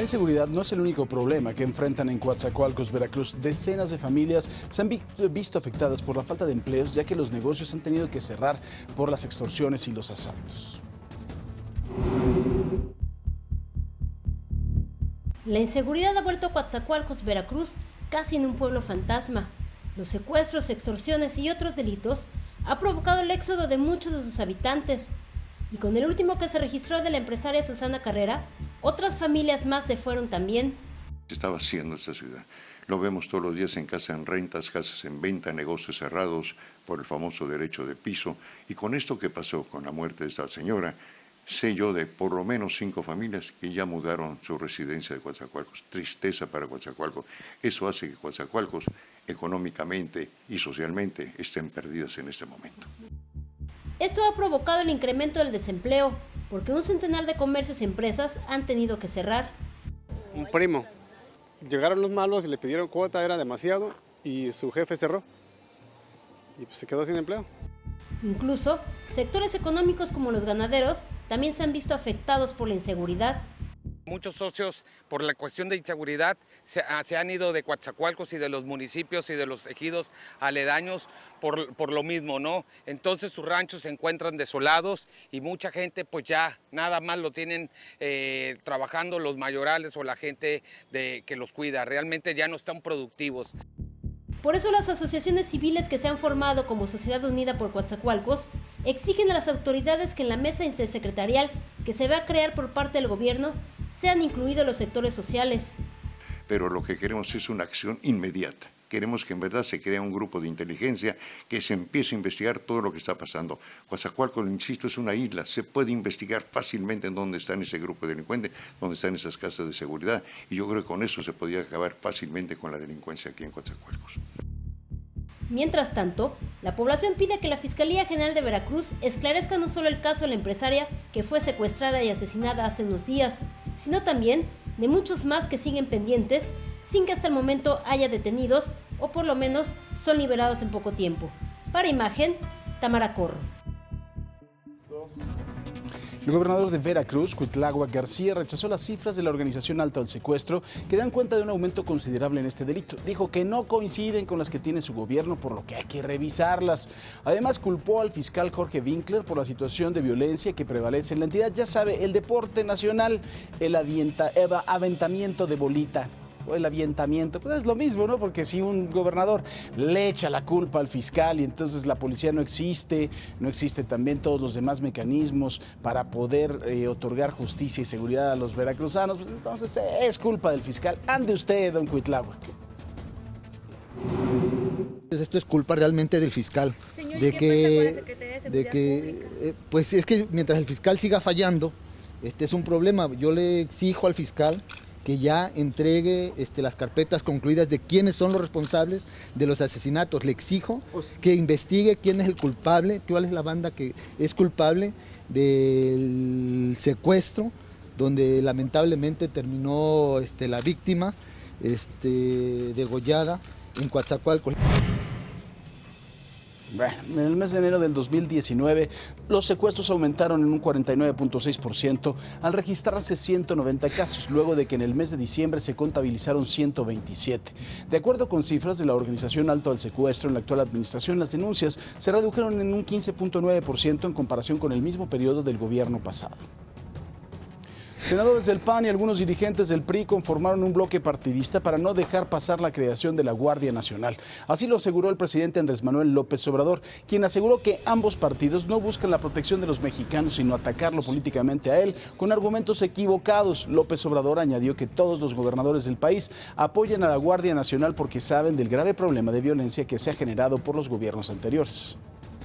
La inseguridad no es el único problema que enfrentan en Coatzacoalcos, Veracruz. Decenas de familias se han vi- visto afectadas por la falta de empleos, ya que los negocios han tenido que cerrar por las extorsiones y los asaltos. La inseguridad ha vuelto a Coatzacoalcos, Veracruz, casi en un pueblo fantasma. Los secuestros, extorsiones y otros delitos ha provocado el éxodo de muchos de sus habitantes. Y con el último que se registró de la empresaria Susana Carrera, otras familias más se fueron también. Se está vaciando esta ciudad. Lo vemos todos los días en casas en rentas, casas en venta, negocios cerrados por el famoso derecho de piso. Y con esto que pasó con la muerte de esta señora, sé yo de por lo menos cinco familias que ya mudaron su residencia de Coatzacoalcos. Tristeza para Coatzacoalcos. Eso hace que Coatzacoalcos económicamente y socialmente estén perdidas en este momento. Esto ha provocado el incremento del desempleo, porque un centenar de comercios y empresas han tenido que cerrar. Un primo. Llegaron los malos y le pidieron cuota, era demasiado, y su jefe cerró. Y pues se quedó sin empleo. Incluso, sectores económicos como los ganaderos también se han visto afectados por la inseguridad. Muchos socios, por la cuestión de inseguridad, se, se han ido de Coatzacoalcos y de los municipios y de los ejidos aledaños por, por lo mismo, ¿no? Entonces sus ranchos se encuentran desolados y mucha gente pues ya nada más lo tienen eh, trabajando los mayorales o la gente de, que los cuida. Realmente ya no están productivos. Por eso las asociaciones civiles que se han formado como Sociedad Unida por Coatzacoalcos exigen a las autoridades que en la mesa intersecretarial que se va a crear por parte del gobierno sean incluidos los sectores sociales. Pero lo que queremos es una acción inmediata. Queremos que en verdad se cree un grupo de inteligencia que se empiece a investigar todo lo que está pasando. Coatzacoalcos, insisto, es una isla. Se puede investigar fácilmente en dónde están ese grupo de delincuentes, dónde están esas casas de seguridad. Y yo creo que con eso se podría acabar fácilmente con la delincuencia aquí en Coatzacoalcos. Mientras tanto, la población pide que la Fiscalía General de Veracruz esclarezca no solo el caso de la empresaria que fue secuestrada y asesinada hace unos días, sino también de muchos más que siguen pendientes sin que hasta el momento haya detenidos o por lo menos son liberados en poco tiempo. Para Imagen, Tamara Corro. El gobernador de Veracruz, Cuitláhuac García, rechazó las cifras de la organización Alto al Secuestro que dan cuenta de un aumento considerable en este delito. Dijo que no coinciden con las que tiene su gobierno, por lo que hay que revisarlas. Además, culpó al fiscal Jorge Winkler por la situación de violencia que prevalece en la entidad. Ya sabe, el deporte nacional, el avienta, aventamiento de bolita. O el avientamiento, pues es lo mismo, ¿no? Porque si un gobernador le echa la culpa al fiscal y entonces la policía no existe, no existen también todos los demás mecanismos para poder eh, otorgar justicia y seguridad a los veracruzanos, pues entonces eh, es culpa del fiscal. Ande usted, don Cuitláhuac. Esto es culpa realmente del fiscal. Señor, de ¿qué que, pasa con la Secretaría de Seguridad de que Pública? eh, pues es que mientras el fiscal siga fallando, este es un problema. Yo le exijo al fiscal que ya entregue este, las carpetas concluidas de quiénes son los responsables de los asesinatos. Le exijo que investigue quién es el culpable, cuál es la banda que es culpable del secuestro, donde lamentablemente terminó este, la víctima este, degollada en Coatzacoalcos. Bueno, en el mes de enero del dos mil diecinueve, los secuestros aumentaron en un cuarenta y nueve punto seis por ciento al registrarse ciento noventa casos, luego de que en el mes de diciembre se contabilizaron ciento veintisiete. De acuerdo con cifras de la organización Alto al Secuestro, en la actual administración las denuncias se redujeron en un quince punto nueve por ciento en comparación con el mismo periodo del gobierno pasado. Senadores del P A N y algunos dirigentes del P R I conformaron un bloque partidista para no dejar pasar la creación de la Guardia Nacional. Así lo aseguró el presidente Andrés Manuel López Obrador, quien aseguró que ambos partidos no buscan la protección de los mexicanos, sino atacarlo políticamente a él con argumentos equivocados. López Obrador añadió que todos los gobernadores del país apoyan a la Guardia Nacional porque saben del grave problema de violencia que se ha generado por los gobiernos anteriores.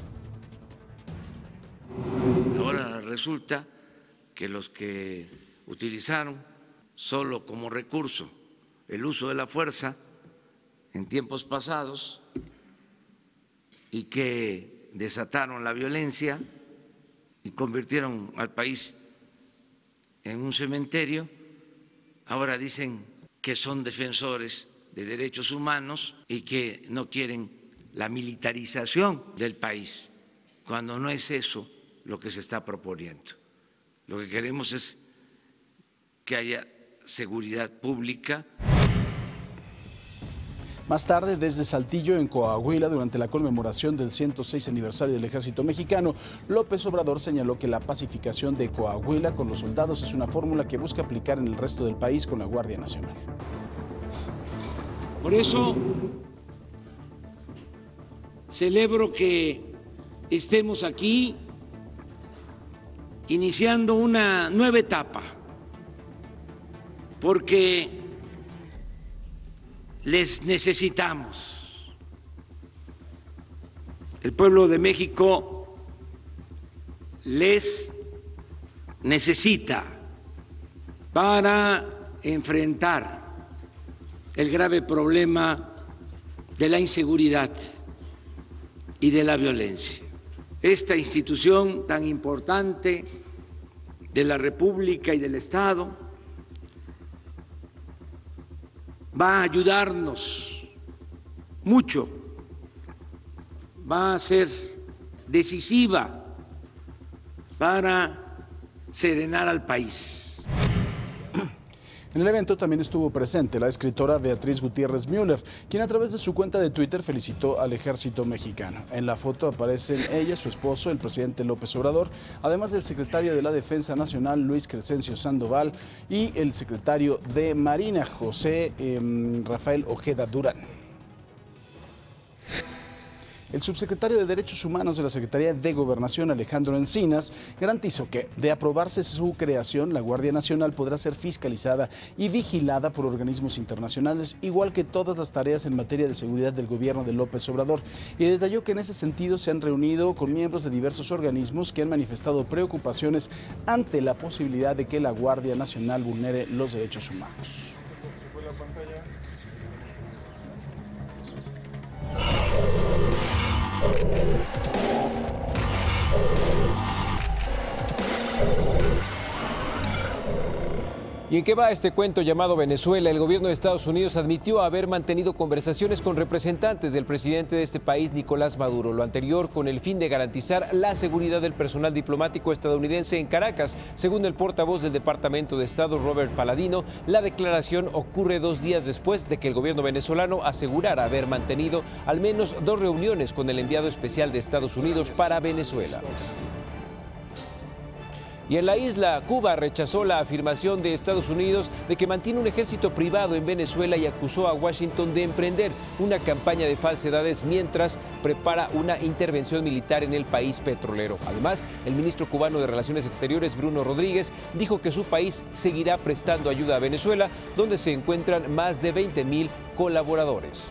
Ahora resulta que los que utilizaron solo como recurso el uso de la fuerza en tiempos pasados y que desataron la violencia y convirtieron al país en un cementerio, ahora dicen que son defensores de derechos humanos y que no quieren la militarización del país, cuando no es eso lo que se está proponiendo. Lo que queremos es que haya seguridad pública. Más tarde, desde Saltillo, en Coahuila, durante la conmemoración del ciento seis aniversario del Ejército Mexicano, López Obrador señaló que la pacificación de Coahuila con los soldados es una fórmula que busca aplicar en el resto del país con la Guardia Nacional. Por eso celebro que estemos aquí iniciando una nueva etapa, porque les necesitamos. El pueblo de México les necesita para enfrentar el grave problema de la inseguridad y de la violencia. Esta institución tan importante de la República y del Estado va a ayudarnos mucho, va a ser decisiva para serenar al país. En el evento también estuvo presente la escritora Beatriz Gutiérrez Müller, quien a través de su cuenta de Twitter felicitó al Ejército Mexicano. En la foto aparecen ella, su esposo, el presidente López Obrador, además del secretario de la Defensa Nacional, Luis Crescencio Sandoval, y el secretario de Marina, José eh, Rafael Ojeda Durán. El subsecretario de Derechos Humanos de la Secretaría de Gobernación, Alejandro Encinas, garantizó que, de aprobarse su creación, la Guardia Nacional podrá ser fiscalizada y vigilada por organismos internacionales, igual que todas las tareas en materia de seguridad del gobierno de López Obrador, y detalló que en ese sentido se han reunido con miembros de diversos organismos que han manifestado preocupaciones ante la posibilidad de que la Guardia Nacional vulnere los derechos humanos. ¿Y en qué va este cuento llamado Venezuela? El gobierno de Estados Unidos admitió haber mantenido conversaciones con representantes del presidente de este país, Nicolás Maduro, lo anterior con el fin de garantizar la seguridad del personal diplomático estadounidense en Caracas. Según el portavoz del Departamento de Estado, Robert Palladino, la declaración ocurre dos días después de que el gobierno venezolano asegurara haber mantenido al menos dos reuniones con el enviado especial de Estados Unidos para Venezuela. Y en la isla, Cuba rechazó la afirmación de Estados Unidos de que mantiene un ejército privado en Venezuela y acusó a Washington de emprender una campaña de falsedades mientras prepara una intervención militar en el país petrolero. Además, el ministro cubano de Relaciones Exteriores, Bruno Rodríguez, dijo que su país seguirá prestando ayuda a Venezuela, donde se encuentran más de veinte mil colaboradores.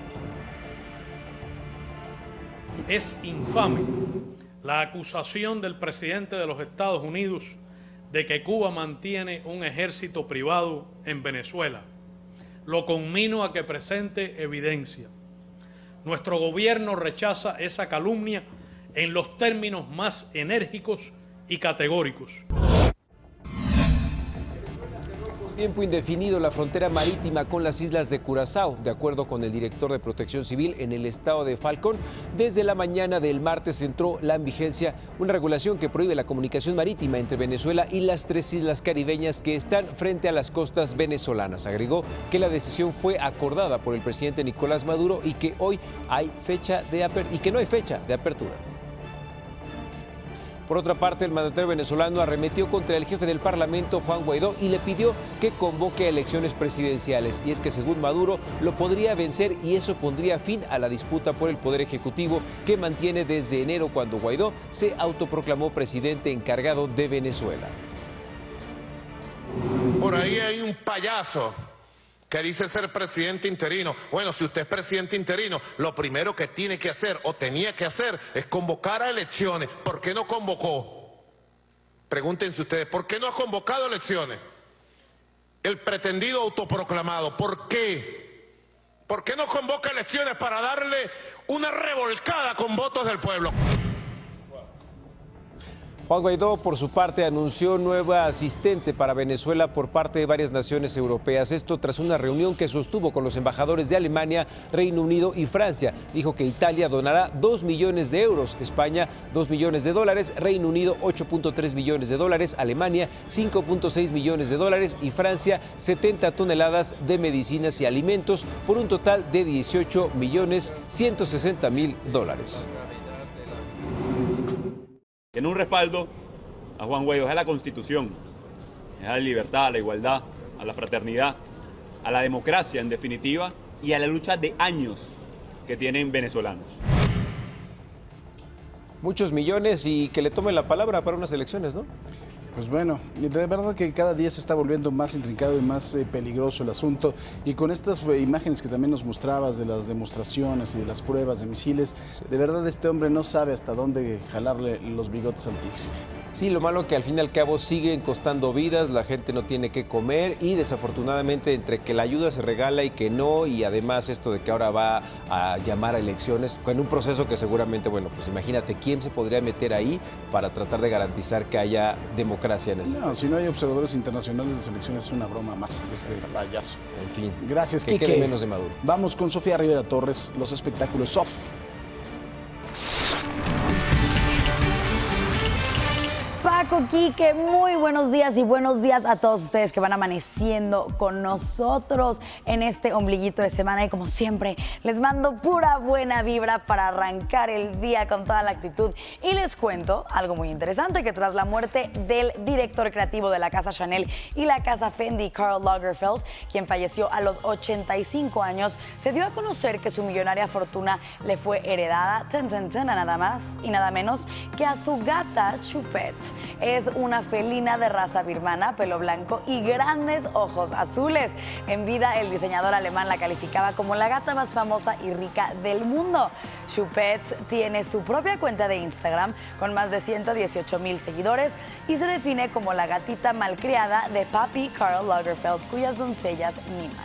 Es infame la acusación del presidente de los Estados Unidos de que Cuba mantiene un ejército privado en Venezuela. Lo conmino a que presente evidencia. Nuestro gobierno rechaza esa calumnia en los términos más enérgicos y categóricos. Tiempo indefinido la frontera marítima con las islas de Curazao. De acuerdo con el director de Protección Civil en el estado de Falcón, desde la mañana del martes entró la en vigencia una regulación que prohíbe la comunicación marítima entre Venezuela y las tres islas caribeñas que están frente a las costas venezolanas. Agregó que la decisión fue acordada por el presidente Nicolás Maduro y que hoy hay fecha de aper- y que no hay fecha de apertura. Por otra parte, el mandatario venezolano arremetió contra el jefe del Parlamento, Juan Guaidó, y le pidió que convoque a elecciones presidenciales. Y es que, según Maduro, lo podría vencer y eso pondría fin a la disputa por el poder ejecutivo que mantiene desde enero, cuando Guaidó se autoproclamó presidente encargado de Venezuela. Por ahí hay un payaso que dice ser presidente interino. Bueno, si usted es presidente interino, lo primero que tiene que hacer o tenía que hacer es convocar a elecciones. ¿Por qué no convocó? Pregúntense ustedes, ¿por qué no ha convocado elecciones? El pretendido autoproclamado, ¿por qué? ¿Por qué no convoca elecciones para darle una revolcada con votos del pueblo? Juan Guaidó, por su parte, anunció nueva asistente para Venezuela por parte de varias naciones europeas. Esto tras una reunión que sostuvo con los embajadores de Alemania, Reino Unido y Francia. Dijo que Italia donará dos millones de euros, España dos millones de dólares, Reino Unido ocho punto tres millones de dólares, Alemania cinco punto seis millones de dólares y Francia setenta toneladas de medicinas y alimentos por un total de dieciocho millones ciento sesenta mil dólares. En un respaldo a Juan Guaidó, a la Constitución, a la libertad, a la igualdad, a la fraternidad, a la democracia en definitiva y a la lucha de años que tienen venezolanos. Muchos millones y que le tomen la palabra para unas elecciones, ¿no? Pues bueno, de verdad que cada día se está volviendo más intrincado y más eh, peligroso el asunto. Y con estas eh, imágenes que también nos mostrabas de las demostraciones y de las pruebas de misiles, sí. De verdad este hombre no sabe hasta dónde jalarle los bigotes al tigre. Sí, lo malo que al fin y al cabo siguen costando vidas, la gente no tiene que comer y desafortunadamente entre que la ayuda se regala y que no, y además esto de que ahora va a llamar a elecciones, en un proceso que seguramente, bueno, pues imagínate quién se podría meter ahí para tratar de garantizar que haya democracia en ese país. No, si no hay observadores internacionales de selecciones es una broma más de este payaso. En fin. Gracias, que Quique. quede menos de Maduro. Vamos con Sofía Rivera Torres, los espectáculos Sof. Paco, Quique, muy buenos días y buenos días a todos ustedes que van amaneciendo con nosotros en este ombliguito de semana y como siempre les mando pura buena vibra para arrancar el día con toda la actitud y les cuento algo muy interesante que tras la muerte del director creativo de la casa Chanel y la casa Fendi, Karl Lagerfeld, quien falleció a los ochenta y cinco años, se dio a conocer que su millonaria fortuna le fue heredada ten, ten, ten, a nada más y nada menos que a su gata Choupette. Es una felina de raza birmana, pelo blanco y grandes ojos azules. En vida, el diseñador alemán la calificaba como la gata más famosa y rica del mundo. Choupette tiene su propia cuenta de Instagram con más de ciento dieciocho mil seguidores y se define como la gatita malcriada de papi Karl Lagerfeld, cuyas doncellas miman.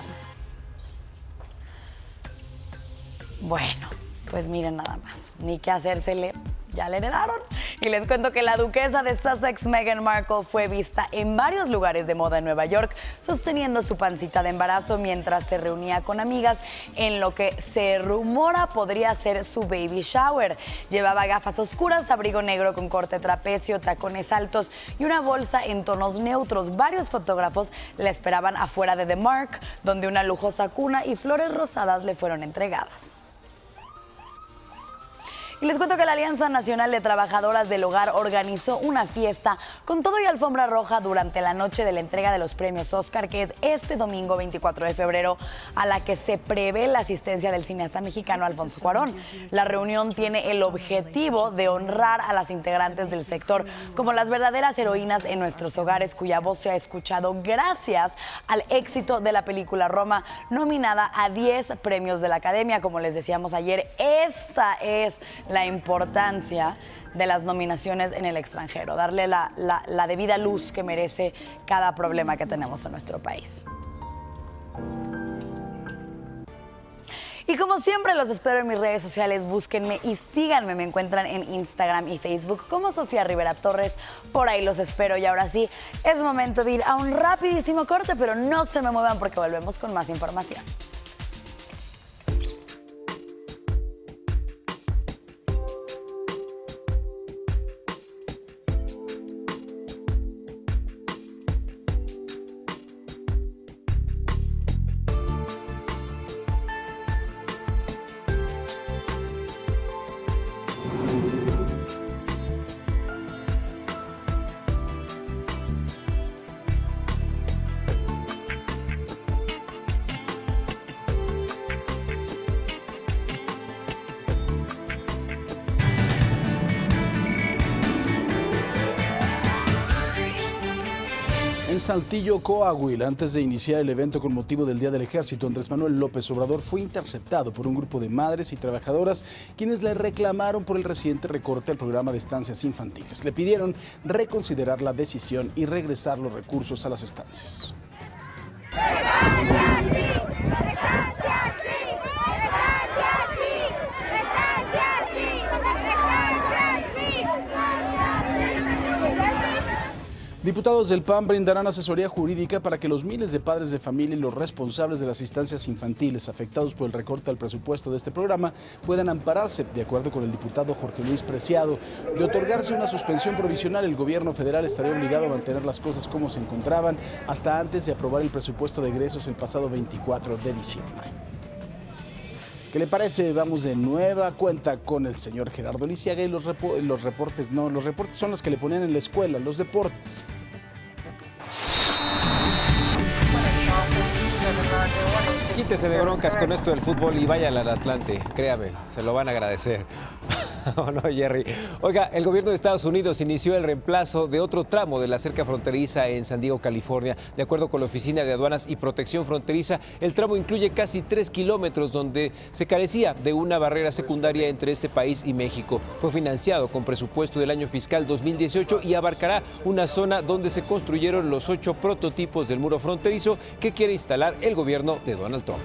Bueno, pues miren nada más, ni qué hacérsele. Ya le heredaron. Y les cuento que la duquesa de Sussex, Meghan Markle, fue vista en varios lugares de moda en Nueva York sosteniendo su pancita de embarazo mientras se reunía con amigas en lo que se rumora podría ser su baby shower. Llevaba gafas oscuras, abrigo negro con corte trapecio, tacones altos y una bolsa en tonos neutros. Varios fotógrafos la esperaban afuera de The Mark, donde una lujosa cuna y flores rosadas le fueron entregadas. Y les cuento que la Alianza Nacional de Trabajadoras del Hogar organizó una fiesta con todo y alfombra roja durante la noche de la entrega de los premios Oscar, que es este domingo veinticuatro de febrero, a la que se prevé la asistencia del cineasta mexicano Alfonso Cuarón. La reunión tiene el objetivo de honrar a las integrantes del sector como las verdaderas heroínas en nuestros hogares, cuya voz se ha escuchado gracias al éxito de la película Roma, nominada a diez premios de la Academia. Como les decíamos ayer, esta es la importancia de las nominaciones en el extranjero, darle la, la, la debida luz que merece cada problema que tenemos en nuestro país. Y como siempre los espero en mis redes sociales, búsquenme y síganme, me encuentran en Instagram y Facebook como Sofía Rivera Torres, por ahí los espero. Y ahora sí, es momento de ir a un rapidísimo corte, pero no se me muevan porque volvemos con más información. En Saltillo, Coahuila, antes de iniciar el evento con motivo del Día del Ejército, Andrés Manuel López Obrador fue interceptado por un grupo de madres y trabajadoras quienes le reclamaron por el reciente recorte al programa de estancias infantiles. Le pidieron reconsiderar la decisión y regresar los recursos a las estancias. Diputados del P A N brindarán asesoría jurídica para que los miles de padres de familia y los responsables de las instancias infantiles afectados por el recorte al presupuesto de este programa puedan ampararse. De acuerdo con el diputado Jorge Luis Preciado, de otorgarse una suspensión provisional, el gobierno federal estaría obligado a mantener las cosas como se encontraban hasta antes de aprobar el presupuesto de egresos el pasado veinticuatro de diciembre. ¿Qué le parece? Vamos de nueva cuenta con el señor Gerardo Lisiaga y los, repo los reportes, no, los reportes son los que le ponían en la escuela, los deportes. Quítese de broncas con esto del fútbol y vaya al Atlante, créame, se lo van a agradecer. ¿O no, Jerry? Oiga, el gobierno de Estados Unidos inició el reemplazo de otro tramo de la cerca fronteriza en San Diego, California. De acuerdo con la Oficina de Aduanas y Protección Fronteriza, el tramo incluye casi tres kilómetros donde se carecía de una barrera secundaria entre este país y México. Fue financiado con presupuesto del año fiscal dos mil dieciocho y abarcará una zona donde se construyeron los ocho prototipos del muro fronterizo que quiere instalar el gobierno de Donald Trump.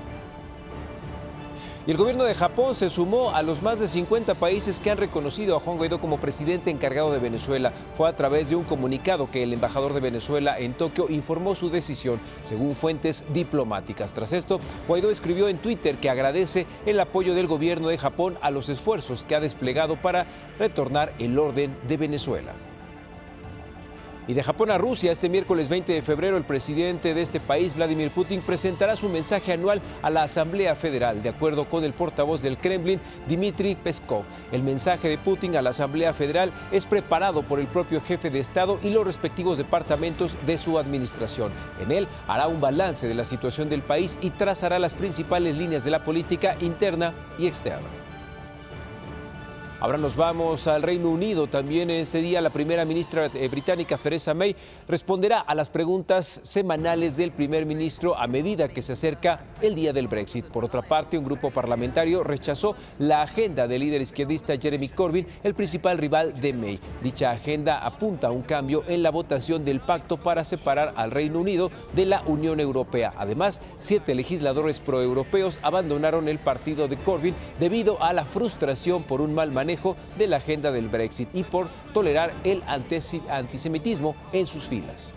Y el gobierno de Japón se sumó a los más de cincuenta países que han reconocido a Juan Guaidó como presidente encargado de Venezuela. Fue a través de un comunicado que el embajador de Venezuela en Tokio informó su decisión, según fuentes diplomáticas. Tras esto, Guaidó escribió en Twitter que agradece el apoyo del gobierno de Japón a los esfuerzos que ha desplegado para retornar el orden de Venezuela. Y de Japón a Rusia, este miércoles veinte de febrero, el presidente de este país, Vladimir Putin, presentará su mensaje anual a la Asamblea Federal, de acuerdo con el portavoz del Kremlin, Dmitry Peskov. El mensaje de Putin a la Asamblea Federal es preparado por el propio jefe de Estado y los respectivos departamentos de su administración. En él hará un balance de la situación del país y trazará las principales líneas de la política interna y externa. Ahora nos vamos al Reino Unido. También en este día la primera ministra británica, Theresa May, responderá a las preguntas semanales del primer ministro a medida que se acerca el día del Brexit. Por otra parte, un grupo parlamentario rechazó la agenda del líder izquierdista Jeremy Corbyn, el principal rival de May. Dicha agenda apunta a un cambio en la votación del pacto para separar al Reino Unido de la Unión Europea. Además, siete legisladores proeuropeos abandonaron el partido de Corbyn debido a la frustración por un mal manejo de la agenda del Brexit y por tolerar el antisemitismo en sus filas.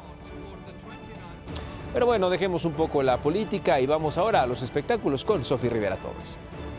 Pero bueno, dejemos un poco la política y vamos ahora a los espectáculos con Sofía Rivera Torres.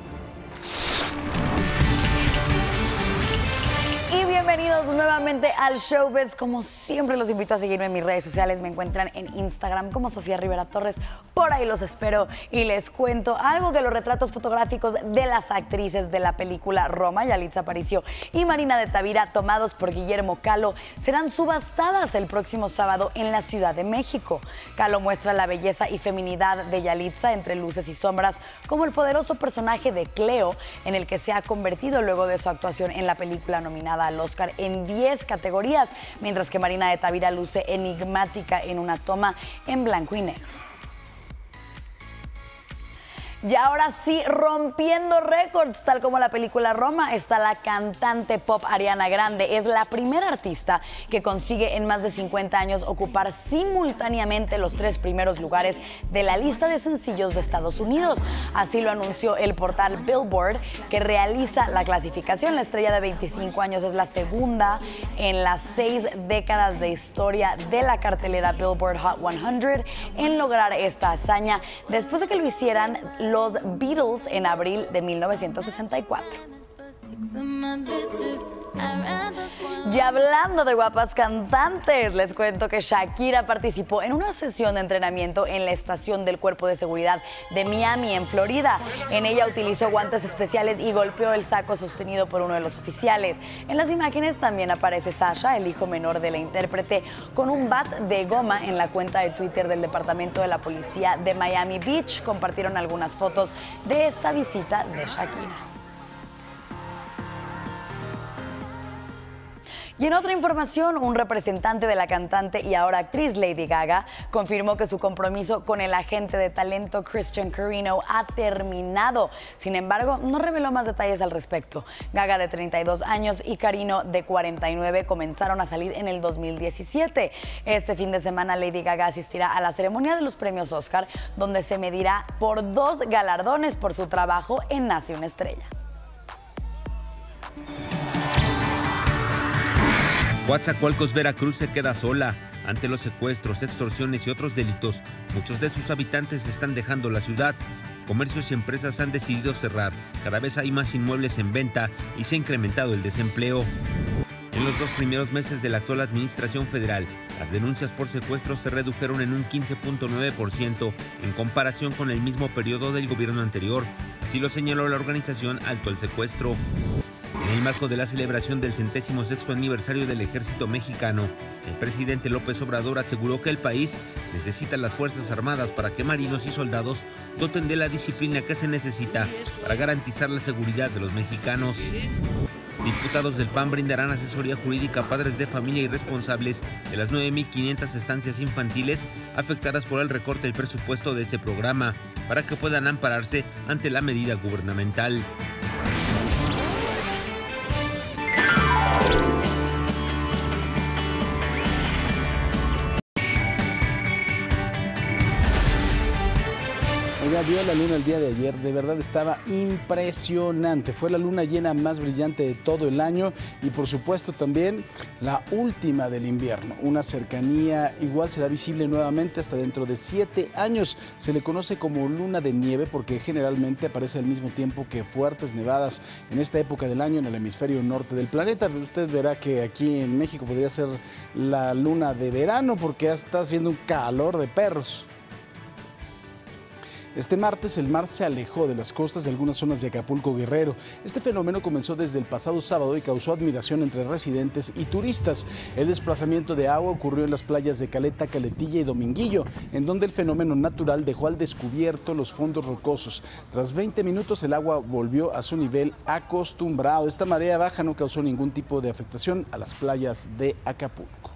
Y bienvenidos nuevamente al Showbiz. Como siempre, los invito a seguirme en mis redes sociales. Me encuentran en Instagram como Sofía Rivera Torres. Por ahí los espero y les cuento algo que los retratos fotográficos de las actrices de la película Roma, Yalitza Aparicio y Marina de Tavira, tomados por Guillermo Kahlo, serán subastadas el próximo sábado en la Ciudad de México. Kahlo muestra la belleza y feminidad de Yalitza entre luces y sombras, como el poderoso personaje de Cleo, en el que se ha convertido luego de su actuación en la película nominada al Oscar en diez categorías, mientras que Marina de Tavira luce enigmática en una toma en blanco y negro. Y ahora sí, rompiendo récords, tal como la película Roma, está la cantante pop Ariana Grande. Es la primera artista que consigue en más de cincuenta años ocupar simultáneamente los tres primeros lugares de la lista de sencillos de Estados Unidos. Así lo anunció el portal Billboard, que realiza la clasificación. La estrella de veinticinco años es la segunda en las seis décadas de historia de la cartelera Billboard Hot cien en lograr esta hazaña, después de que lo hicieran los Beatles en abril de mil novecientos sesenta y cuatro. Y hablando de guapas cantantes, les cuento que Shakira participó en una sesión de entrenamiento en la estación del Cuerpo de Seguridad de Miami, en Florida. En ella utilizó guantes especiales y golpeó el saco sostenido por uno de los oficiales. En las imágenes también aparece Sasha, el hijo menor de la intérprete, con un bat de goma. En la cuenta de Twitter del Departamento de la Policía de Miami Beach compartieron algunas fotos de esta visita de Shakira. Y en otra información, un representante de la cantante y ahora actriz Lady Gaga confirmó que su compromiso con el agente de talento Christian Carino ha terminado. Sin embargo, no reveló más detalles al respecto. Gaga, de treinta y dos años, y Carino, de cuarenta y nueve, comenzaron a salir en el dos mil diecisiete. Este fin de semana, Lady Gaga asistirá a la ceremonia de los premios Oscar, donde se medirá por dos galardones por su trabajo en Nace una estrella. Coatzacoalcos, Veracruz se queda sola. Ante los secuestros, extorsiones y otros delitos, muchos de sus habitantes están dejando la ciudad. Comercios y empresas han decidido cerrar. Cada vez hay más inmuebles en venta y se ha incrementado el desempleo. En los dos primeros meses de la actual administración federal, las denuncias por secuestros se redujeron en un quince punto nueve por ciento en comparación con el mismo periodo del gobierno anterior. Así lo señaló la organización Alto el Secuestro. En el marco de la celebración del centésimo sexto aniversario del Ejército Mexicano, el presidente López Obrador aseguró que el país necesita las Fuerzas Armadas para que marinos y soldados doten de la disciplina que se necesita para garantizar la seguridad de los mexicanos. Diputados del P A N brindarán asesoría jurídica a padres de familia y responsables de las nueve mil quinientas estancias infantiles afectadas por el recorte del presupuesto de ese programa, para que puedan ampararse ante la medida gubernamental. Oiga, vio la luna el día de ayer, de verdad estaba impresionante. Fue la luna llena más brillante de todo el año y por supuesto también la última del invierno. Una cercanía igual será visible nuevamente hasta dentro de siete años. Se le conoce como luna de nieve porque generalmente aparece al mismo tiempo que fuertes nevadas en esta época del año en el hemisferio norte del planeta. Usted verá que aquí en México podría ser la luna de verano porque está haciendo un calor de perros. Este martes el mar se alejó de las costas de algunas zonas de Acapulco, Guerrero. Este fenómeno comenzó desde el pasado sábado y causó admiración entre residentes y turistas. El desplazamiento de agua ocurrió en las playas de Caleta, Caletilla y Dominguillo, en donde el fenómeno natural dejó al descubierto los fondos rocosos. Tras veinte minutos el agua volvió a su nivel acostumbrado. Esta marea baja no causó ningún tipo de afectación a las playas de Acapulco.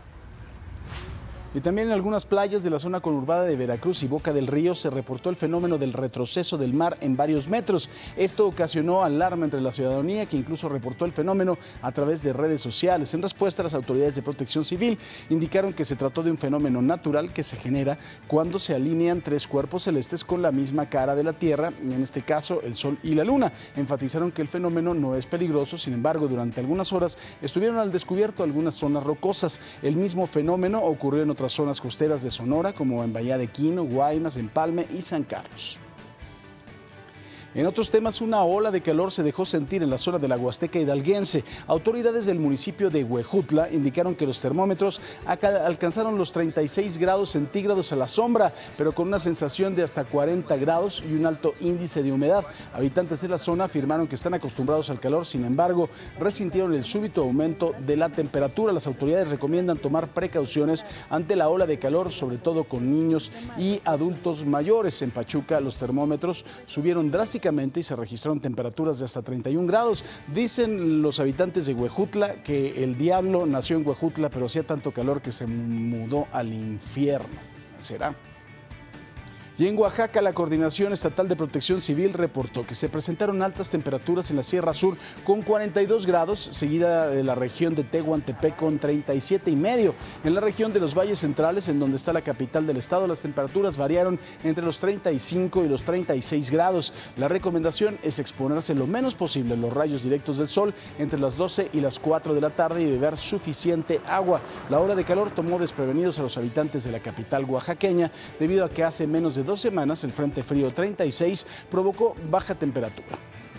Y también en algunas playas de la zona conurbada de Veracruz y Boca del Río se reportó el fenómeno del retroceso del mar en varios metros. Esto ocasionó alarma entre la ciudadanía, que incluso reportó el fenómeno a través de redes sociales. En respuesta, las autoridades de protección civil indicaron que se trató de un fenómeno natural que se genera cuando se alinean tres cuerpos celestes con la misma cara de la Tierra, en este caso el Sol y la Luna. Enfatizaron que el fenómeno no es peligroso, sin embargo, durante algunas horas estuvieron al descubierto algunas zonas rocosas. El mismo fenómeno ocurrió en otras zonas costeras de Sonora, como en Bahía de Quino, Guaymas, Empalme y San Carlos. En otros temas, una ola de calor se dejó sentir en la zona de la Huasteca hidalguense. Autoridades del municipio de Huejutla indicaron que los termómetros alcanzaron los treinta y seis grados centígrados a la sombra, pero con una sensación de hasta cuarenta grados y un alto índice de humedad. Habitantes de la zona afirmaron que están acostumbrados al calor, sin embargo, resintieron el súbito aumento de la temperatura. Las autoridades recomiendan tomar precauciones ante la ola de calor, sobre todo con niños y adultos mayores. En Pachuca, los termómetros subieron drásticamente y se registraron temperaturas de hasta treinta y un grados. Dicen los habitantes de Huejutla que el diablo nació en Huejutla, pero hacía tanto calor que se mudó al infierno. ¿Será? Y en Oaxaca, la Coordinación Estatal de Protección Civil reportó que se presentaron altas temperaturas en la Sierra Sur con cuarenta y dos grados, seguida de la región de Tehuantepec con treinta y siete y medio. En la región de los Valles Centrales, en donde está la capital del estado, las temperaturas variaron entre los treinta y cinco y los treinta y seis grados. La recomendación es exponerse lo menos posible a los rayos directos del sol entre las doce y las cuatro de la tarde y beber suficiente agua. La ola de calor tomó desprevenidos a los habitantes de la capital oaxaqueña debido a que hace menos de dos semanas el Frente Frío treinta y seis provocó baja temperatura.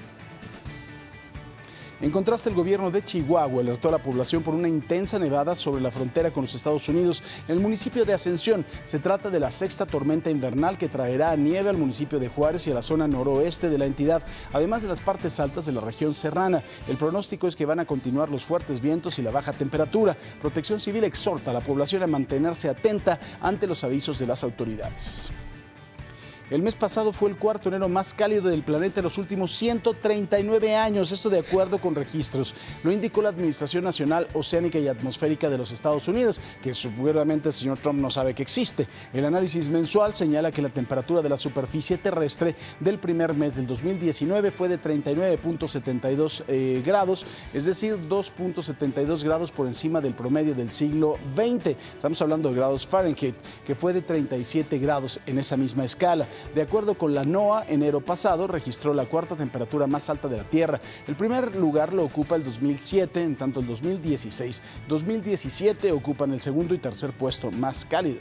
En contraste, el gobierno de Chihuahua alertó a la población por una intensa nevada sobre la frontera con los Estados Unidos en el municipio de Ascensión. Se trata de la sexta tormenta invernal que traerá nieve al municipio de Juárez y a la zona noroeste de la entidad, además de las partes altas de la región serrana. El pronóstico es que van a continuar los fuertes vientos y la baja temperatura. Protección Civil exhorta a la población a mantenerse atenta ante los avisos de las autoridades. El mes pasado fue el cuarto enero más cálido del planeta en los últimos ciento treinta y nueve años, esto de acuerdo con registros. Lo indicó la Administración Nacional Oceánica y Atmosférica de los Estados Unidos, que seguramente el señor Trump no sabe que existe. El análisis mensual señala que la temperatura de la superficie terrestre del primer mes del dos mil diecinueve fue de treinta y nueve punto setenta y dos eh, grados, es decir, dos punto setenta y dos grados por encima del promedio del siglo veinte. Estamos hablando de grados Fahrenheit, que fue de treinta y siete grados en esa misma escala. De acuerdo con la NOAA, enero pasado registró la cuarta temperatura más alta de la Tierra. El primer lugar lo ocupa el dos mil siete, en tanto el dos mil dieciséis, dos mil diecisiete ocupan el segundo y tercer puesto más cálido.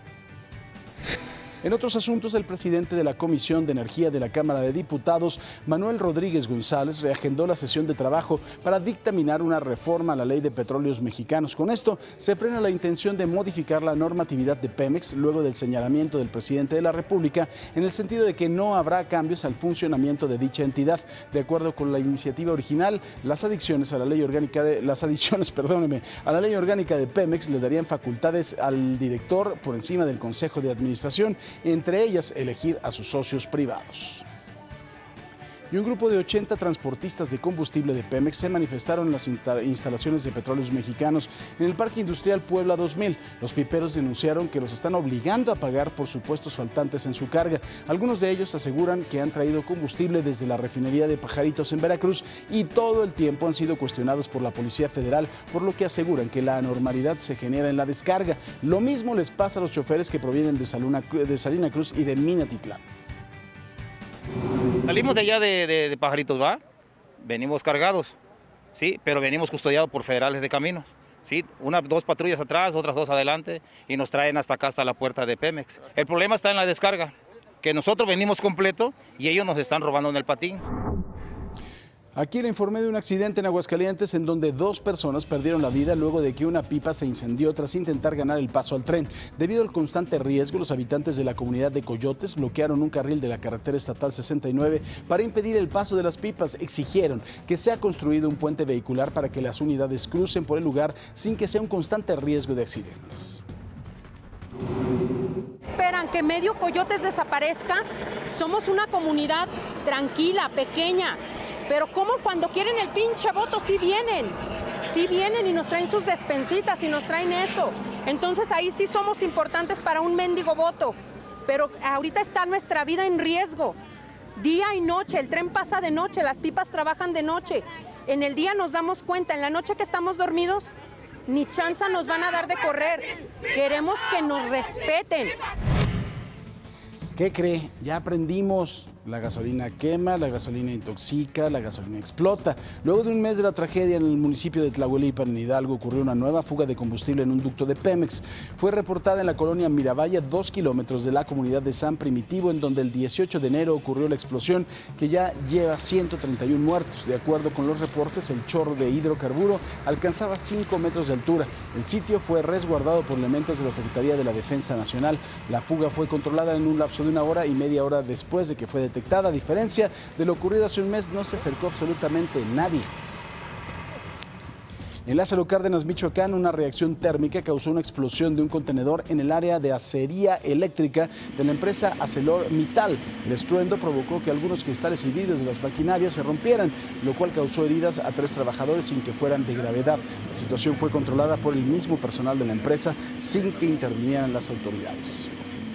En otros asuntos, el presidente de la Comisión de Energía de la Cámara de Diputados, Manuel Rodríguez González, reagendó la sesión de trabajo para dictaminar una reforma a la Ley de Petróleos Mexicanos. Con esto, se frena la intención de modificar la normatividad de Pemex luego del señalamiento del presidente de la República en el sentido de que no habrá cambios al funcionamiento de dicha entidad. De acuerdo con la iniciativa original, las adicciones a la ley orgánica de las adiciones, perdóneme, a la ley orgánica de Pemex le darían facultades al director por encima del Consejo de Administración, entre ellas elegir a sus socios privados. Y un grupo de ochenta transportistas de combustible de Pemex se manifestaron en las instalaciones de Petróleos Mexicanos en el Parque Industrial Puebla dos mil. Los piperos denunciaron que los están obligando a pagar por supuestos faltantes en su carga. Algunos de ellos aseguran que han traído combustible desde la refinería de Pajaritos en Veracruz y todo el tiempo han sido cuestionados por la Policía Federal, por lo que aseguran que la anormalidad se genera en la descarga. Lo mismo les pasa a los choferes que provienen de, Saluna, de Salina Cruz y de Minatitlán. Salimos de allá de, de, de Pajaritos, ¿va? Venimos cargados, sí, pero venimos custodiados por federales de caminos, sí, una, dos patrullas atrás, otras dos adelante, y nos traen hasta acá, hasta la puerta de Pemex. El problema está en la descarga, que nosotros venimos completo y ellos nos están robando en el patín. Aquí le informé de un accidente en Aguascalientes en donde dos personas perdieron la vida luego de que una pipa se incendió tras intentar ganar el paso al tren. Debido al constante riesgo, los habitantes de la comunidad de Coyotes bloquearon un carril de la carretera estatal sesenta y nueve para impedir el paso de las pipas. Exigieron que sea construido un puente vehicular para que las unidades crucen por el lugar sin que sea un constante riesgo de accidentes. Esperan que medio Coyotes desaparezca. Somos una comunidad tranquila, pequeña. Pero ¿cómo cuando quieren el pinche voto sí vienen? Sí vienen y nos traen sus despensitas y nos traen eso. Entonces ahí sí somos importantes para un mendigo voto. Pero ahorita está nuestra vida en riesgo. Día y noche, el tren pasa de noche, las pipas trabajan de noche. En el día nos damos cuenta, en la noche que estamos dormidos, ni chance nos van a dar de correr. Queremos que nos respeten. ¿Qué cree? Ya aprendimos. La gasolina quema, la gasolina intoxica, la gasolina explota. Luego de un mes de la tragedia en el municipio de Tlahuelipan, en Hidalgo, ocurrió una nueva fuga de combustible en un ducto de Pemex. Fue reportada en la colonia Miravalle, dos kilómetros de la comunidad de San Primitivo, en donde el dieciocho de enero ocurrió la explosión que ya lleva ciento treinta y uno muertos. De acuerdo con los reportes, el chorro de hidrocarburo alcanzaba cinco metros de altura. El sitio fue resguardado por elementos de la Secretaría de la Defensa Nacional. La fuga fue controlada en un lapso de una hora y media hora después de que fue detectada. A diferencia de lo ocurrido hace un mes, no se acercó absolutamente nadie. En Lázaro Cárdenas, Michoacán, una reacción térmica causó una explosión de un contenedor en el área de acería eléctrica de la empresa ArcelorMittal. El estruendo provocó que algunos cristales y vidrios de las maquinarias se rompieran, lo cual causó heridas a tres trabajadores sin que fueran de gravedad. La situación fue controlada por el mismo personal de la empresa sin que intervinieran las autoridades.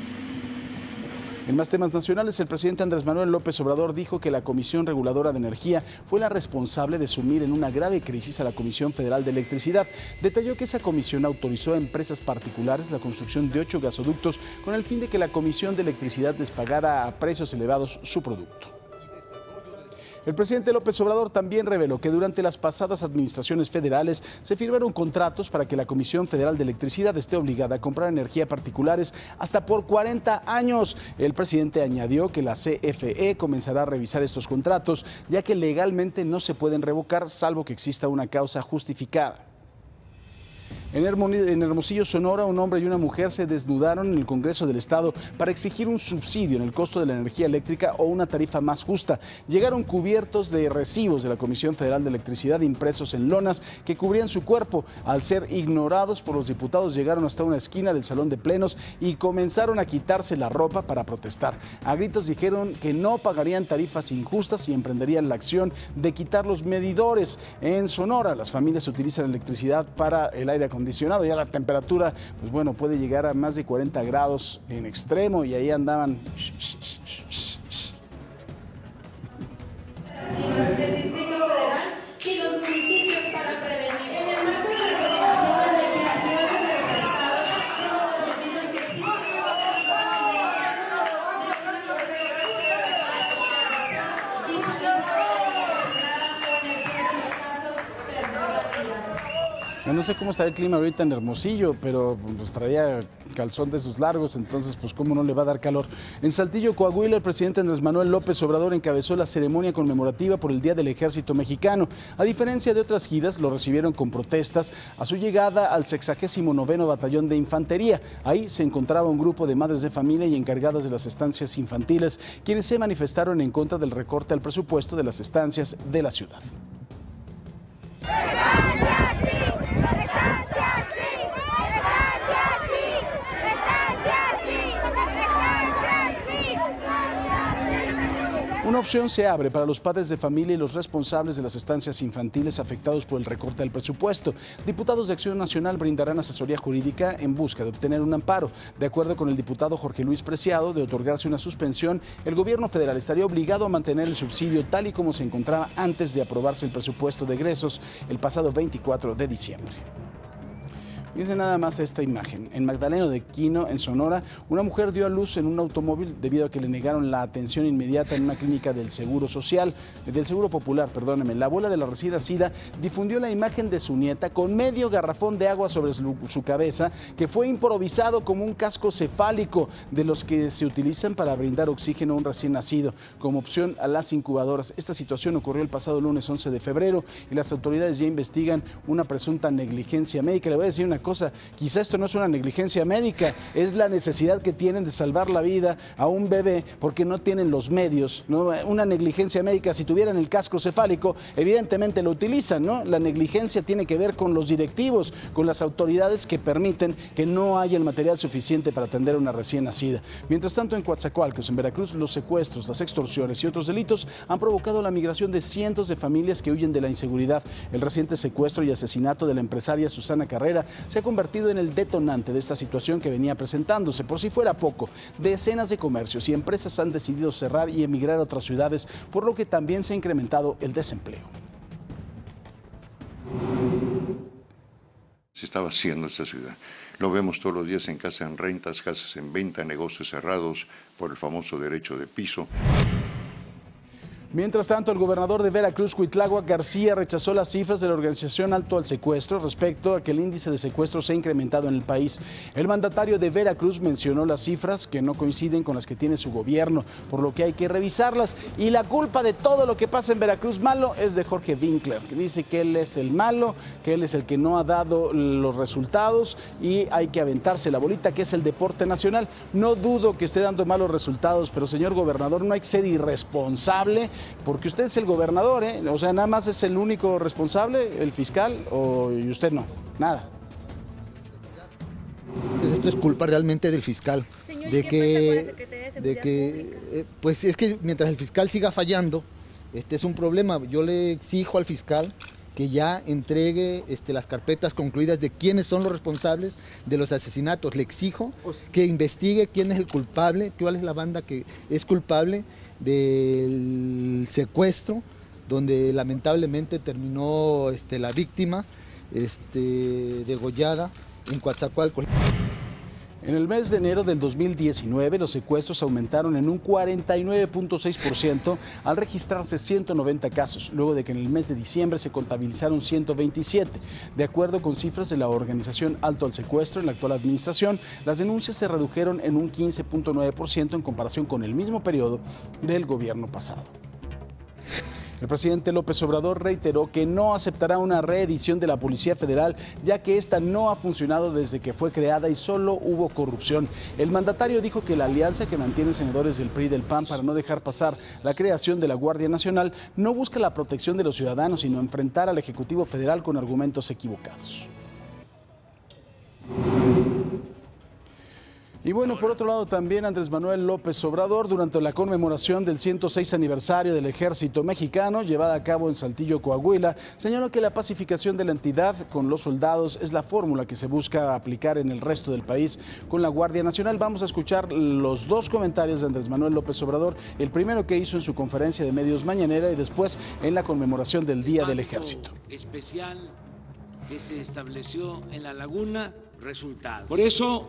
En más temas nacionales, el presidente Andrés Manuel López Obrador dijo que la Comisión Reguladora de Energía fue la responsable de sumir en una grave crisis a la Comisión Federal de Electricidad. Detalló que esa comisión autorizó a empresas particulares la construcción de ocho gasoductos con el fin de que la Comisión de Electricidad les pagara a precios elevados su producto. El presidente López Obrador también reveló que durante las pasadas administraciones federales se firmaron contratos para que la Comisión Federal de Electricidad esté obligada a comprar energía a particulares hasta por cuarenta años. El presidente añadió que la C F E comenzará a revisar estos contratos, ya que legalmente no se pueden revocar salvo que exista una causa justificada. En Hermosillo, Sonora, un hombre y una mujer se desnudaron en el Congreso del Estado para exigir un subsidio en el costo de la energía eléctrica o una tarifa más justa. Llegaron cubiertos de recibos de la Comisión Federal de Electricidad impresos en lonas que cubrían su cuerpo. Al ser ignorados por los diputados, llegaron hasta una esquina del Salón de Plenos y comenzaron a quitarse la ropa para protestar. A gritos dijeron que no pagarían tarifas injustas y emprenderían la acción de quitar los medidores. En Sonora, las familias utilizan electricidad para el aire acondicionado. Ya la temperatura, pues bueno, puede llegar a más de cuarenta grados en extremo y ahí andaban. El Distrito Federal y los municipios para prevenir. En el marco de la coordinación de legislaciones de los estados, nos afirman que existe No sé cómo está el clima ahorita en Hermosillo, pero pues traía calzón de esos largos, entonces pues cómo no le va a dar calor. En Saltillo, Coahuila, el presidente Andrés Manuel López Obrador encabezó la ceremonia conmemorativa por el Día del Ejército Mexicano. A diferencia de otras giras, lo recibieron con protestas a su llegada al sexagésimo noveno Batallón de Infantería. Ahí se encontraba un grupo de madres de familia y encargadas de las estancias infantiles, quienes se manifestaron en contra del recorte al presupuesto de las estancias de la ciudad. Una opción se abre para los padres de familia y los responsables de las estancias infantiles afectados por el recorte del presupuesto. Diputados de Acción Nacional brindarán asesoría jurídica en busca de obtener un amparo. De acuerdo con el diputado Jorge Luis Preciado, de otorgarse una suspensión, el gobierno federal estaría obligado a mantener el subsidio tal y como se encontraba antes de aprobarse el presupuesto de egresos el pasado veinticuatro de diciembre. Fíjense nada más esta imagen. En Magdaleno de Quino, en Sonora, una mujer dio a luz en un automóvil debido a que le negaron la atención inmediata en una clínica del Seguro Social, del Seguro Popular, perdóneme. La abuela de la recién nacida difundió la imagen de su nieta con medio garrafón de agua sobre su, su cabeza, que fue improvisado como un casco cefálico de los que se utilizan para brindar oxígeno a un recién nacido, como opción a las incubadoras. Esta situación ocurrió el pasado lunes once de febrero y las autoridades ya investigan una presunta negligencia médica. Le voy a decir una cosa, quizá esto no es una negligencia médica, es la necesidad que tienen de salvar la vida a un bebé porque no tienen los medios, ¿no? Una negligencia médica, si tuvieran el casco cefálico, evidentemente lo utilizan, ¿no? La negligencia tiene que ver con los directivos, con las autoridades que permiten que no haya el material suficiente para atender a una recién nacida. Mientras tanto, en Coatzacoalcos, en Veracruz, los secuestros, las extorsiones y otros delitos han provocado la migración de cientos de familias que huyen de la inseguridad. El reciente secuestro y asesinato de la empresaria Susana Carrera se ha convertido en el detonante de esta situación que venía presentándose. Por si fuera poco, decenas de comercios y empresas han decidido cerrar y emigrar a otras ciudades, por lo que también se ha incrementado el desempleo. Se estaba haciendo esta ciudad. Lo vemos todos los días en casas en rentas, casas en venta, negocios cerrados por el famoso derecho de piso. Mientras tanto, el gobernador de Veracruz, Cuitláhuac García, rechazó las cifras de la organización Alto al Secuestro respecto a que el índice de secuestro se ha incrementado en el país. El mandatario de Veracruz mencionó las cifras que no coinciden con las que tiene su gobierno, por lo que hay que revisarlas. Y la culpa de todo lo que pasa en Veracruz malo es de Jorge Winkler, que dice que él es el malo, que él es el que no ha dado los resultados y hay que aventarse la bolita, que es el deporte nacional. No dudo que esté dando malos resultados, pero señor gobernador, no hay que ser irresponsable, porque usted es el gobernador, ¿eh? O sea, nada más es el único responsable, el fiscal, o y usted no, nada. Esto es culpa realmente del fiscal. Señor, de ¿qué que, pasa con la Secretaría de Seguridad de que Pública? eh, pues es que mientras el fiscal siga fallando, este es un problema. Yo le exijo al fiscal que ya entregue este, las carpetas concluidas de quiénes son los responsables de los asesinatos. Le exijo que investigue quién es el culpable, cuál es la banda que es culpable del secuestro, donde lamentablemente terminó este, la víctima este, degollada en Coatzacoalcos. En el mes de enero del dos mil diecinueve, los secuestros aumentaron en un cuarenta y nueve punto seis por ciento al registrarse ciento noventa casos, luego de que en el mes de diciembre se contabilizaron ciento veintisiete. De acuerdo con cifras de la organización Alto al Secuestro, en la actual administración, las denuncias se redujeron en un quince punto nueve por ciento en comparación con el mismo periodo del gobierno pasado. El presidente López Obrador reiteró que no aceptará una reedición de la Policía Federal, ya que esta no ha funcionado desde que fue creada y solo hubo corrupción. El mandatario dijo que la alianza que mantienen senadores del P R I y del P A N para no dejar pasar la creación de la Guardia Nacional no busca la protección de los ciudadanos, sino enfrentar al Ejecutivo Federal con argumentos equivocados. Y bueno, por otro lado también Andrés Manuel López Obrador, durante la conmemoración del ciento seis aniversario del Ejército Mexicano, llevada a cabo en Saltillo, Coahuila, señaló que la pacificación de la entidad con los soldados es la fórmula que se busca aplicar en el resto del país con la Guardia Nacional. Vamos a escuchar los dos comentarios de Andrés Manuel López Obrador, el primero que hizo en su conferencia de medios mañanera y después en la conmemoración del Día del Ejército. Especial que se estableció en La Laguna, resultados. Por eso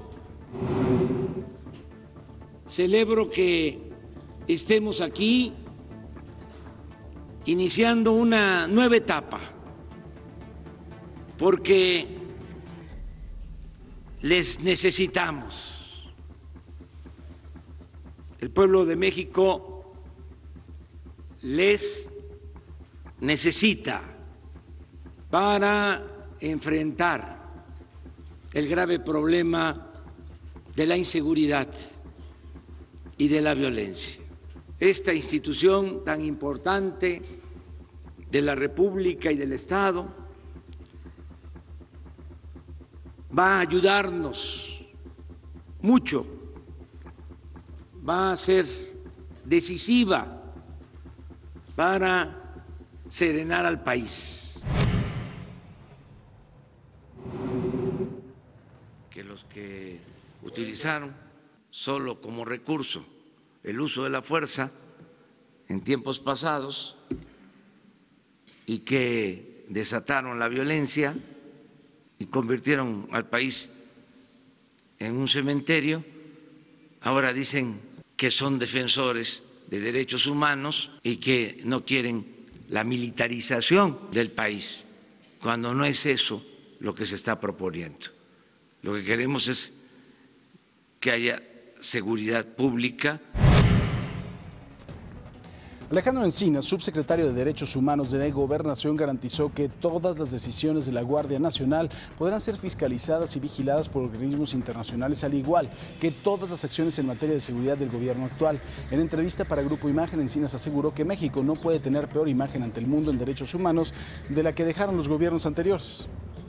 celebro que estemos aquí iniciando una nueva etapa porque les necesitamos. El pueblo de México les necesita para enfrentar el grave problema de la inseguridad y de la violencia. Esta institución tan importante de la República y del Estado va a ayudarnos mucho, va a ser decisiva para serenar al país. Que los que utilizaron solo como recurso el uso de la fuerza en tiempos pasados y que desataron la violencia y convirtieron al país en un cementerio, ahora dicen que son defensores de derechos humanos y que no quieren la militarización del país, cuando no es eso lo que se está proponiendo. Lo que queremos es que haya seguridad pública. Alejandro Encinas, subsecretario de Derechos Humanos de Gobernación, garantizó que todas las decisiones de la Guardia Nacional podrán ser fiscalizadas y vigiladas por organismos internacionales, al igual que todas las acciones en materia de seguridad del gobierno actual. En entrevista para Grupo Imagen, Encinas aseguró que México no puede tener peor imagen ante el mundo en derechos humanos de la que dejaron los gobiernos anteriores.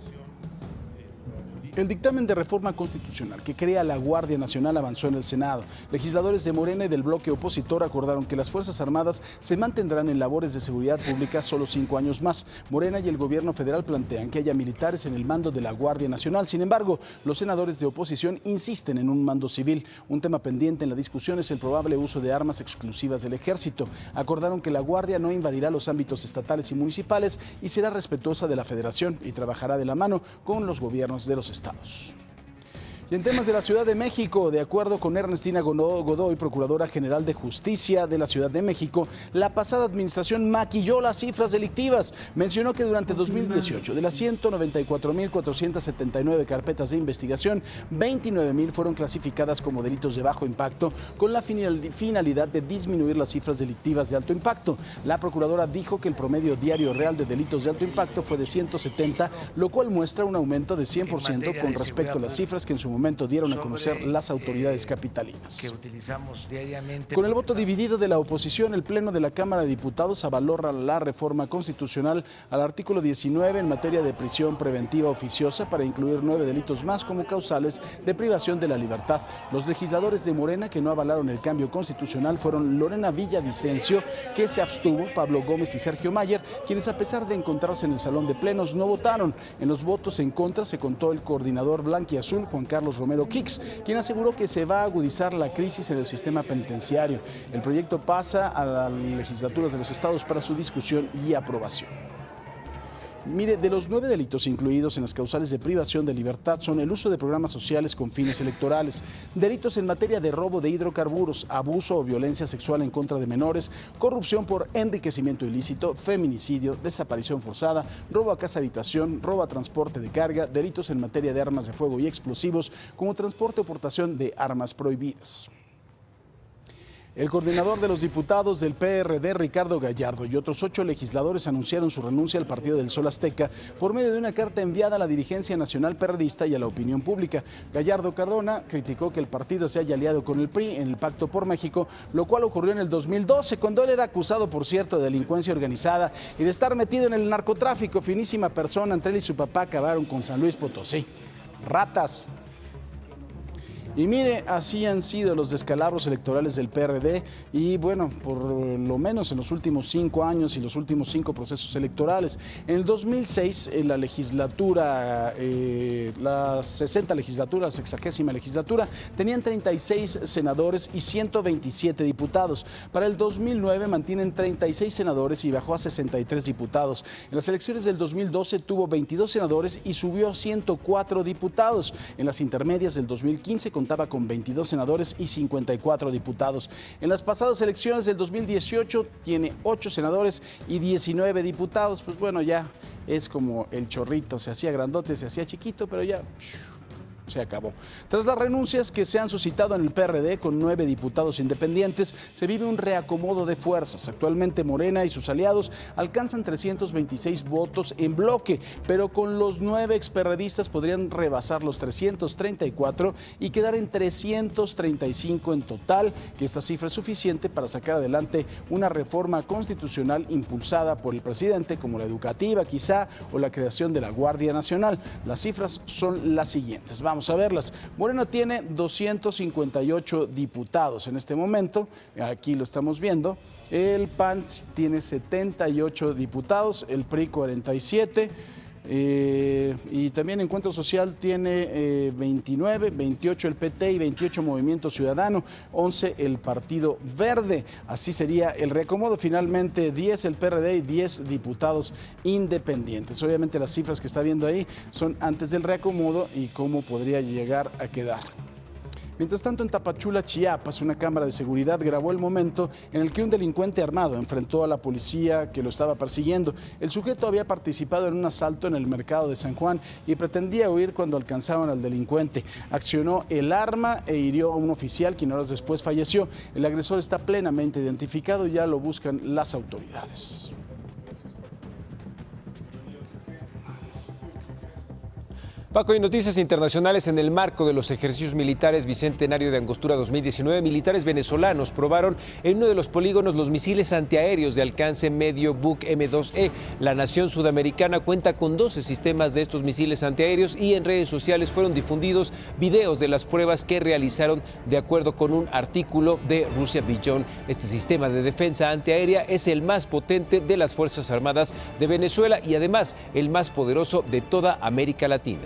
El dictamen de reforma constitucional que crea la Guardia Nacional avanzó en el Senado. Legisladores de Morena y del bloque opositor acordaron que las Fuerzas Armadas se mantendrán en labores de seguridad pública solo cinco años más. Morena y el gobierno federal plantean que haya militares en el mando de la Guardia Nacional. Sin embargo, los senadores de oposición insisten en un mando civil. Un tema pendiente en la discusión es el probable uso de armas exclusivas del Ejército. Acordaron que la Guardia no invadirá los ámbitos estatales y municipales y será respetuosa de la Federación y trabajará de la mano con los gobiernos de los estados. Y en temas de la Ciudad de México, de acuerdo con Ernestina Godoy, Procuradora General de Justicia de la Ciudad de México, la pasada administración maquilló las cifras delictivas. Mencionó que durante dos mil dieciocho, de las ciento noventa y cuatro mil cuatrocientas setenta y nueve carpetas de investigación, veintinueve mil fueron clasificadas como delitos de bajo impacto, con la finalidad de disminuir las cifras delictivas de alto impacto. La Procuradora dijo que el promedio diario real de delitos de alto impacto fue de ciento setenta, lo cual muestra un aumento de cien por ciento con respecto a las cifras que en su momento dieron a conocer las autoridades capitalinas. Que utilizamos diariamente. Con el voto dividido de la oposición, el Pleno de la Cámara de Diputados avaló la reforma constitucional al artículo diecinueve en materia de prisión preventiva oficiosa para incluir nueve delitos más como causales de privación de la libertad. Los legisladores de Morena que no avalaron el cambio constitucional fueron Lorena Villavicencio, que se abstuvo, Pablo Gómez y Sergio Mayer, quienes a pesar de encontrarse en el salón de plenos no votaron. En los votos en contra se contó el coordinador blanquiazul, Juan Carlos Romero Kix, quien aseguró que se va a agudizar la crisis en el sistema penitenciario. El proyecto pasa a las legislaturas de los estados para su discusión y aprobación. Mire, de los nueve delitos incluidos en las causales de privación de libertad son el uso de programas sociales con fines electorales, delitos en materia de robo de hidrocarburos, abuso o violencia sexual en contra de menores, corrupción por enriquecimiento ilícito, feminicidio, desaparición forzada, robo a casa habitación, robo a transporte de carga, delitos en materia de armas de fuego y explosivos, como transporte o portación de armas prohibidas. El coordinador de los diputados del P R D, Ricardo Gallardo, y otros ocho legisladores anunciaron su renuncia al Partido del Sol Azteca por medio de una carta enviada a la dirigencia nacional perredista y a la opinión pública. Gallardo Cardona criticó que el partido se haya aliado con el P R I en el Pacto por México, lo cual ocurrió en el dos mil doce, cuando él era acusado, por cierto, de delincuencia organizada y de estar metido en el narcotráfico. Finísima persona, entre él y su papá acabaron con San Luis Potosí. Ratas. Y mire, así han sido los descalabros electorales del P R D y bueno, por lo menos en los últimos cinco años y los últimos cinco procesos electorales. En el dos mil seis, en la legislatura, eh, la sesenta legislatura, la sexagésima legislatura, tenían treinta y seis senadores y ciento veintisiete diputados. Para el dos mil nueve mantienen treinta y seis senadores y bajó a sesenta y tres diputados. En las elecciones del dos mil doce tuvo veintidós senadores y subió a ciento cuatro diputados. En las intermedias del dos mil quince con contaba con veintidós senadores y cincuenta y cuatro diputados. En las pasadas elecciones del dos mil dieciocho tiene ocho senadores y diecinueve diputados. Pues bueno, ya es como el chorrito, se hacía grandote, se hacía chiquito, pero ya se acabó. Tras las renuncias que se han suscitado en el P R D con nueve diputados independientes, se vive un reacomodo de fuerzas. Actualmente Morena y sus aliados alcanzan trescientos veintiséis votos en bloque, pero con los nueve experredistas podrían rebasar los trescientos treinta y cuatro y quedar en trescientos treinta y cinco en total, que esta cifra es suficiente para sacar adelante una reforma constitucional impulsada por el presidente, como la educativa quizá, o la creación de la Guardia Nacional. Las cifras son las siguientes. Vamos Vamos a verlas. Morena tiene doscientos cincuenta y ocho diputados en este momento, aquí lo estamos viendo. El P A N tiene setenta y ocho diputados, el P R I cuarenta y siete, eh, y también Encuentro Social tiene eh, veintinueve, veintiocho el P T y veintiocho Movimiento Ciudadano, once el Partido Verde. Así sería el reacomodo. Finalmente diez el P R D y diez diputados independientes. Obviamente las cifras que está viendo ahí son antes del reacomodo y cómo podría llegar a quedar. Mientras tanto, en Tapachula, Chiapas, una cámara de seguridad grabó el momento en el que un delincuente armado enfrentó a la policía que lo estaba persiguiendo. El sujeto había participado en un asalto en el mercado de San Juan y pretendía huir cuando alcanzaron al delincuente. Accionó el arma e hirió a un oficial, quien horas después falleció. El agresor está plenamente identificado y ya lo buscan las autoridades. Paco, y noticias internacionales. En el marco de los ejercicios militares Bicentenario de Angostura dos mil diecinueve, militares venezolanos probaron en uno de los polígonos los misiles antiaéreos de alcance medio Buk M dos E. La nación sudamericana cuenta con doce sistemas de estos misiles antiaéreos y en redes sociales fueron difundidos videos de las pruebas que realizaron de acuerdo con un artículo de Rusia Beyond. Este sistema de defensa antiaérea es el más potente de las Fuerzas Armadas de Venezuela y además el más poderoso de toda América Latina.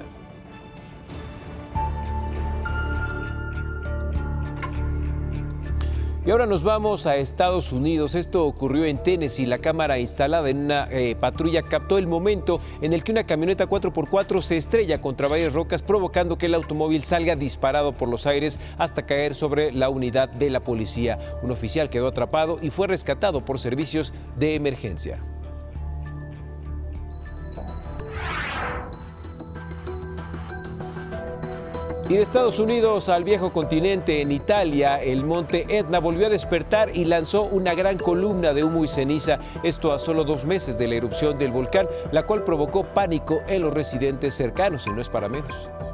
Y ahora nos vamos a Estados Unidos. Esto ocurrió en Tennessee. La cámara instalada en una eh, patrulla captó el momento en el que una camioneta cuatro por cuatro se estrella contra varias rocas, provocando que el automóvil salga disparado por los aires hasta caer sobre la unidad de la policía. Un oficial quedó atrapado y fue rescatado por servicios de emergencia. Y de Estados Unidos al viejo continente, en Italia, el monte Etna volvió a despertar y lanzó una gran columna de humo y ceniza. Esto a solo dos meses de la erupción del volcán, la cual provocó pánico en los residentes cercanos, y no es para menos.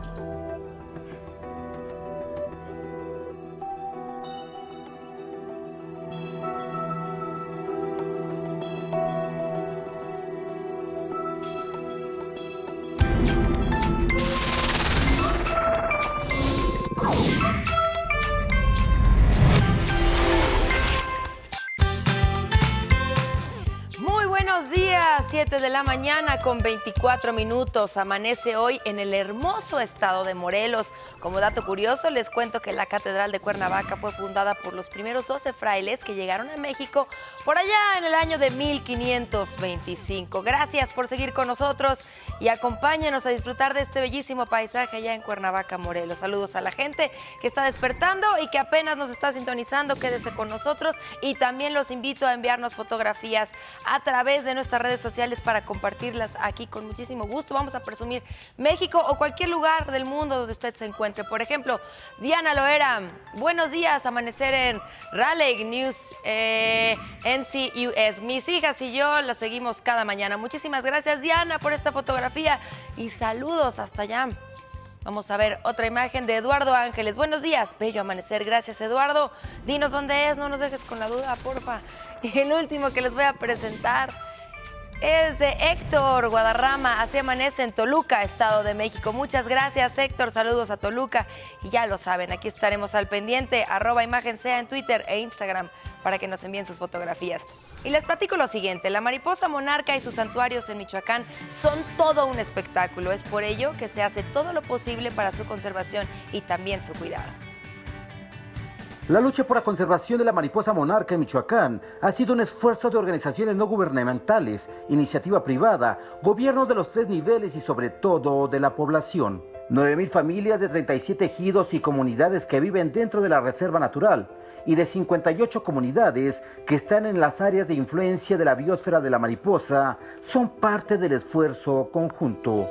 siete de la mañana con veinticuatro minutos. Amanece hoy en el hermoso estado de Morelos. Como dato curioso, les cuento que la Catedral de Cuernavaca fue fundada por los primeros doce frailes que llegaron a México por allá en el año de mil quinientos veinticinco. Gracias por seguir con nosotros y acompáñenos a disfrutar de este bellísimo paisaje allá en Cuernavaca, Morelos. Saludos a la gente que está despertando y que apenas nos está sintonizando. Quédese con nosotros y también los invito a enviarnos fotografías a través de nuestras redes sociales para compartirlas aquí con muchísimo gusto. Vamos a presumir México o cualquier lugar del mundo donde usted se encuentre. Por ejemplo, Diana Loera, buenos días, amanecer en Raleigh News, eh, N C U S. Mis hijas y yo las seguimos cada mañana. Muchísimas gracias, Diana, por esta fotografía y saludos hasta allá. Vamos a ver otra imagen de Eduardo Ángeles. Buenos días, bello amanecer. Gracias, Eduardo. Dinos dónde es, no nos dejes con la duda, porfa. Y el último que les voy a presentar es de Héctor Guadarrama. Así amanece en Toluca, Estado de México. Muchas gracias, Héctor. Saludos a Toluca. Y ya lo saben, aquí estaremos al pendiente. Arroba Imagen Sea en Twitter e Instagram para que nos envíen sus fotografías. Y les platico lo siguiente. La mariposa monarca y sus santuarios en Michoacán son todo un espectáculo. Es por ello que se hace todo lo posible para su conservación y también su cuidado. La lucha por la conservación de la mariposa monarca en Michoacán ha sido un esfuerzo de organizaciones no gubernamentales, iniciativa privada, gobiernos de los tres niveles y sobre todo de la población. nueve mil familias de treinta y siete ejidos y comunidades que viven dentro de la reserva natural y de cincuenta y ocho comunidades que están en las áreas de influencia de la biosfera de la mariposa son parte del esfuerzo conjunto.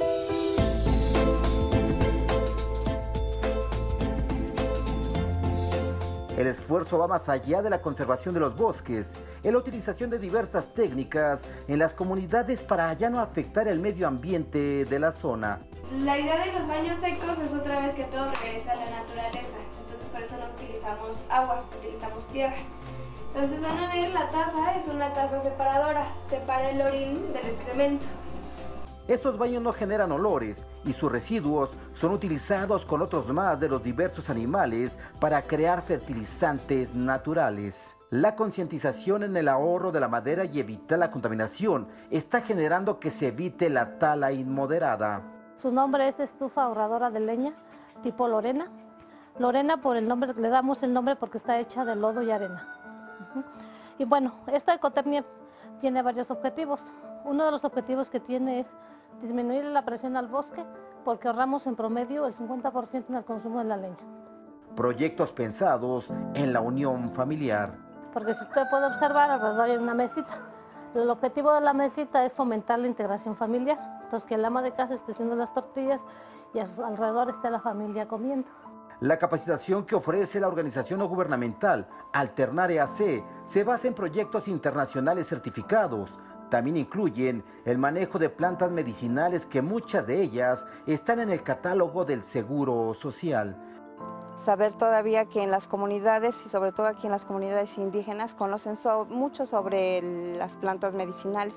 El esfuerzo va más allá de la conservación de los bosques, en la utilización de diversas técnicas en las comunidades para ya no afectar el medio ambiente de la zona. La idea de los baños secos es otra vez que todo regresa a la naturaleza, entonces por eso no utilizamos agua, utilizamos tierra. Entonces van a ver, la taza es una taza separadora, separa el orín del excremento. Estos baños no generan olores y sus residuos son utilizados con otros más de los diversos animales para crear fertilizantes naturales. La concientización en el ahorro de la madera y evitar la contaminación está generando que se evite la tala inmoderada. Su nombre es estufa ahorradora de leña tipo Lorena. Lorena por el nombre, le damos el nombre porque está hecha de lodo y arena. Uh-huh. Y bueno, esta ecotecnia tiene varios objetivos. Uno de los objetivos que tiene es disminuir la presión al bosque porque ahorramos en promedio el cincuenta por ciento en el consumo de la leña. Proyectos pensados en la unión familiar. Porque si usted puede observar, alrededor hay una mesita. El objetivo de la mesita es fomentar la integración familiar. Entonces que el ama de casa esté haciendo las tortillas y a su alrededor esté la familia comiendo. La capacitación que ofrece la organización no gubernamental Alternar E A C se basa en proyectos internacionales certificados. También incluyen el manejo de plantas medicinales que muchas de ellas están en el catálogo del Seguro Social. Saber todavía que en las comunidades, y sobre todo aquí en las comunidades indígenas, conocen so- mucho sobre el, las plantas medicinales.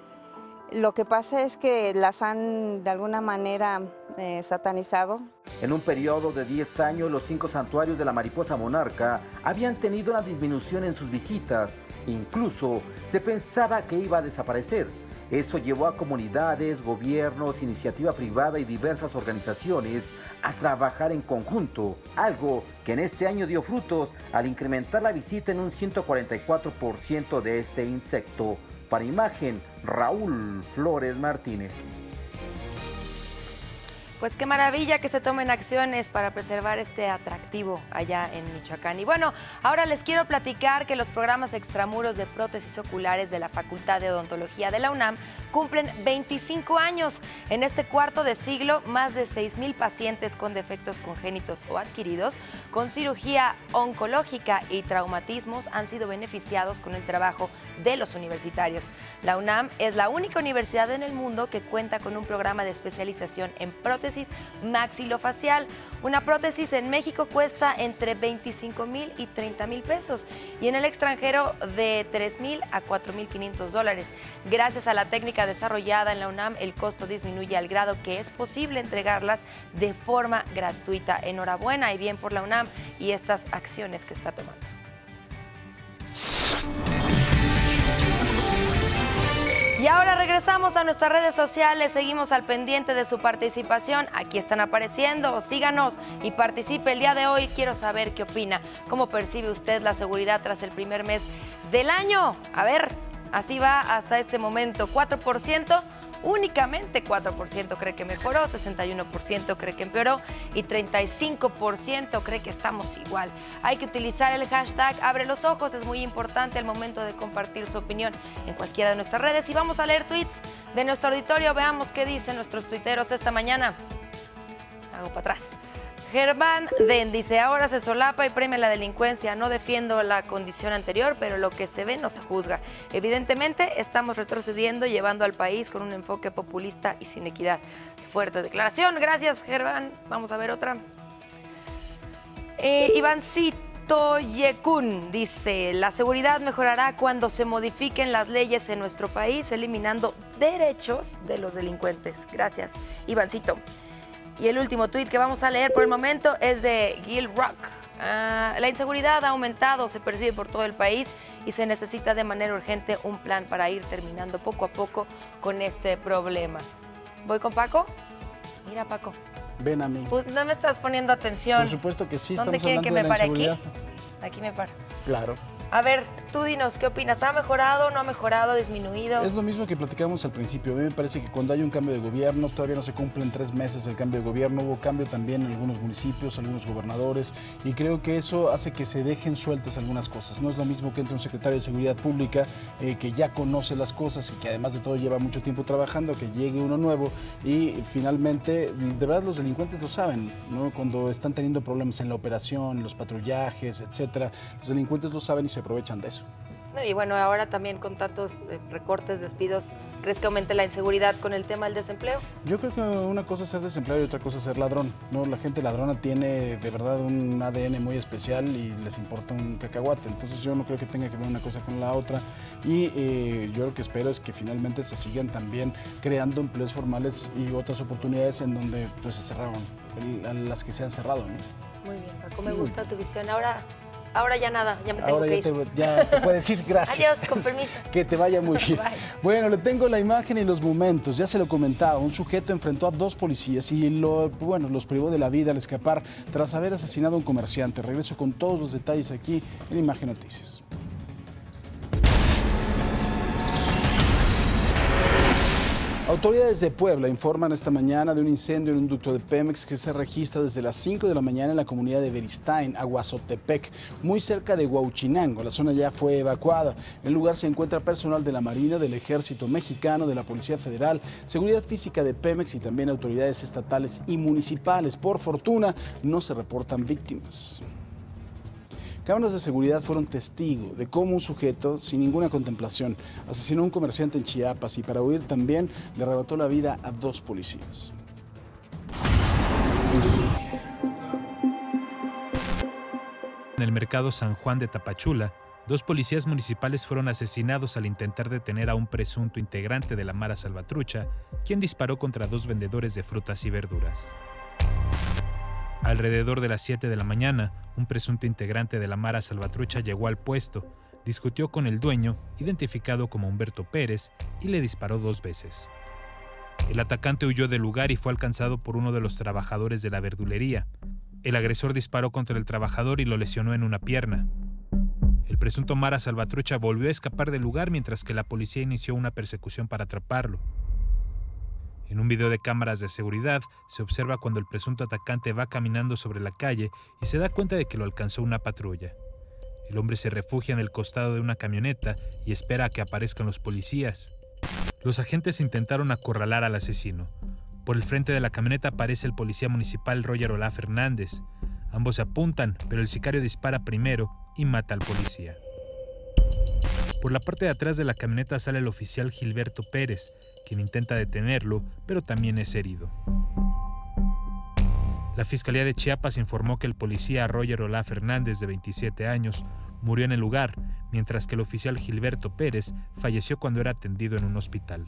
Lo que pasa es que las han de alguna manera eh, satanizado. En un periodo de diez años, los cinco santuarios de la mariposa monarca habían tenido una disminución en sus visitas. Incluso se pensaba que iba a desaparecer. Eso llevó a comunidades, gobiernos, iniciativa privada y diversas organizaciones a trabajar en conjunto, algo que en este año dio frutos al incrementar la visita en un ciento cuarenta y cuatro por ciento de este insecto. Para Imagen, Raúl Flores Martínez. Pues qué maravilla que se tomen acciones para preservar este atractivo allá en Michoacán. Y bueno, ahora les quiero platicar que los programas extramuros de prótesis oculares de la Facultad de Odontología de la UNAM cumplen veinticinco años. En este cuarto de siglo, más de seis mil pacientes con defectos congénitos o adquiridos, con cirugía oncológica y traumatismos han sido beneficiados con el trabajo de los universitarios. La UNAM es la única universidad en el mundo que cuenta con un programa de especialización en prótesis maxilofacial. Una prótesis en México cuesta entre veinticinco mil y treinta mil pesos y en el extranjero de tres mil a cuatro mil quinientos dólares. Gracias a la técnica desarrollada en la UNAM, el costo disminuye al grado que es posible entregarlas de forma gratuita. Enhorabuena y bien por la UNAM y estas acciones que está tomando. Y ahora regresamos a nuestras redes sociales, seguimos al pendiente de su participación, aquí están apareciendo, síganos y participe el día de hoy. Quiero saber qué opina, cómo percibe usted la seguridad tras el primer mes del año. A ver, así va hasta este momento, cuatro por ciento, únicamente cuatro por ciento cree que mejoró, sesenta y uno por ciento cree que empeoró y treinta y cinco por ciento cree que estamos igual. Hay que utilizar el hashtag Abre los Ojos, es muy importante al momento de compartir su opinión en cualquiera de nuestras redes. Y vamos a leer tweets de nuestro auditorio, veamos qué dicen nuestros tuiteros esta mañana. Hago para atrás. Germán Den dice, ahora se solapa y premia la delincuencia. No defiendo la condición anterior, pero lo que se ve no se juzga. Evidentemente, estamos retrocediendo, llevando al país con un enfoque populista y sin equidad. Fuerte declaración. Gracias, Germán. Vamos a ver otra. Eh, Ivancito Yekun dice, la seguridad mejorará cuando se modifiquen las leyes en nuestro país, eliminando derechos de los delincuentes. Gracias, Ivancito. Y el último tuit que vamos a leer por el momento es de Gil Rock. Uh, la inseguridad ha aumentado, se percibe por todo el país y se necesita de manera urgente un plan para ir terminando poco a poco con este problema. ¿Voy con Paco? Mira, Paco. Ven a mí. Pues no me estás poniendo atención. Por supuesto que sí, ¿Dónde estamos quieren hablando que me de la pare? inseguridad. Aquí. Aquí me paro. Claro. A ver, tú dinos, ¿qué opinas? ¿Ha mejorado, no ha mejorado, disminuido? Es lo mismo que platicamos al principio. A mí me parece que cuando hay un cambio de gobierno, todavía no se cumplen tres meses el cambio de gobierno, hubo cambio también en algunos municipios, algunos gobernadores, y creo que eso hace que se dejen sueltas algunas cosas. No es lo mismo que entre un secretario de Seguridad Pública eh, que ya conoce las cosas y que además de todo lleva mucho tiempo trabajando, que llegue uno nuevo y finalmente, de verdad los delincuentes lo saben, ¿no? Cuando están teniendo problemas en la operación, los patrullajes, etcétera, los delincuentes lo saben y se aprovechan de eso. Y bueno, ahora también con tantos recortes, despidos, ¿crees que aumente la inseguridad con el tema del desempleo? Yo creo que una cosa es ser desempleado y otra cosa es ser ladrón, ¿no? La gente ladrona tiene de verdad un A D N muy especial y les importa un cacahuate, entonces yo no creo que tenga que ver una cosa con la otra y eh, yo lo que espero es que finalmente se sigan también creando empleos formales y otras oportunidades en donde pues, se cerraron, las que se han cerrado, ¿no? Muy bien, Paco, me gusta tu visión. Ahora... Ahora ya nada, ya me tengo Ahora que ya ir. Te, ya te puedes ir, gracias. Adiós, con permiso. Que te vaya muy bien. Bye. Bueno, le tengo la imagen y los momentos. Ya se lo comentaba, un sujeto enfrentó a dos policías y lo, bueno, los privó de la vida al escapar tras haber asesinado a un comerciante. Regreso con todos los detalles aquí en Imagen Noticias. Autoridades de Puebla informan esta mañana de un incendio en un ducto de Pemex que se registra desde las cinco de la mañana en la comunidad de Beristain, Aguazotepec, muy cerca de Huauchinango. La zona ya fue evacuada. En el lugar se encuentra personal de la Marina, del Ejército Mexicano, de la Policía Federal, Seguridad Física de Pemex y también autoridades estatales y municipales. Por fortuna, no se reportan víctimas. Cámaras de seguridad fueron testigos de cómo un sujeto, sin ninguna contemplación, asesinó a un comerciante en Chiapas y para huir también le arrebató la vida a dos policías. En el mercado San Juan de Tapachula, dos policías municipales fueron asesinados al intentar detener a un presunto integrante de la Mara Salvatrucha, quien disparó contra dos vendedores de frutas y verduras. Alrededor de las siete de la mañana, un presunto integrante de la Mara Salvatrucha llegó al puesto, discutió con el dueño, identificado como Humberto Pérez, y le disparó dos veces. El atacante huyó del lugar y fue alcanzado por uno de los trabajadores de la verdulería. El agresor disparó contra el trabajador y lo lesionó en una pierna. El presunto Mara Salvatrucha volvió a escapar del lugar mientras que la policía inició una persecución para atraparlo. En un video de cámaras de seguridad se observa cuando el presunto atacante va caminando sobre la calle y se da cuenta de que lo alcanzó una patrulla. El hombre se refugia en el costado de una camioneta y espera a que aparezcan los policías. Los agentes intentaron acorralar al asesino. Por el frente de la camioneta aparece el policía municipal Roger Olá Fernández. Ambos se apuntan, pero el sicario dispara primero y mata al policía. Por la parte de atrás de la camioneta sale el oficial Gilberto Pérez, quien intenta detenerlo, pero también es herido. La Fiscalía de Chiapas informó que el policía Roger Olá Fernández, de veintisiete años, murió en el lugar, mientras que el oficial Gilberto Pérez falleció cuando era atendido en un hospital.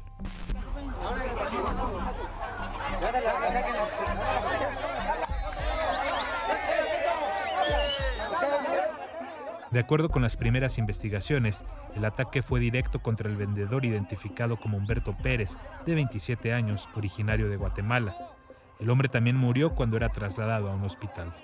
De acuerdo con las primeras investigaciones, el ataque fue directo contra el vendedor identificado como Humberto Pérez, de veintisiete años, originario de Guatemala. El hombre también murió cuando era trasladado a un hospital.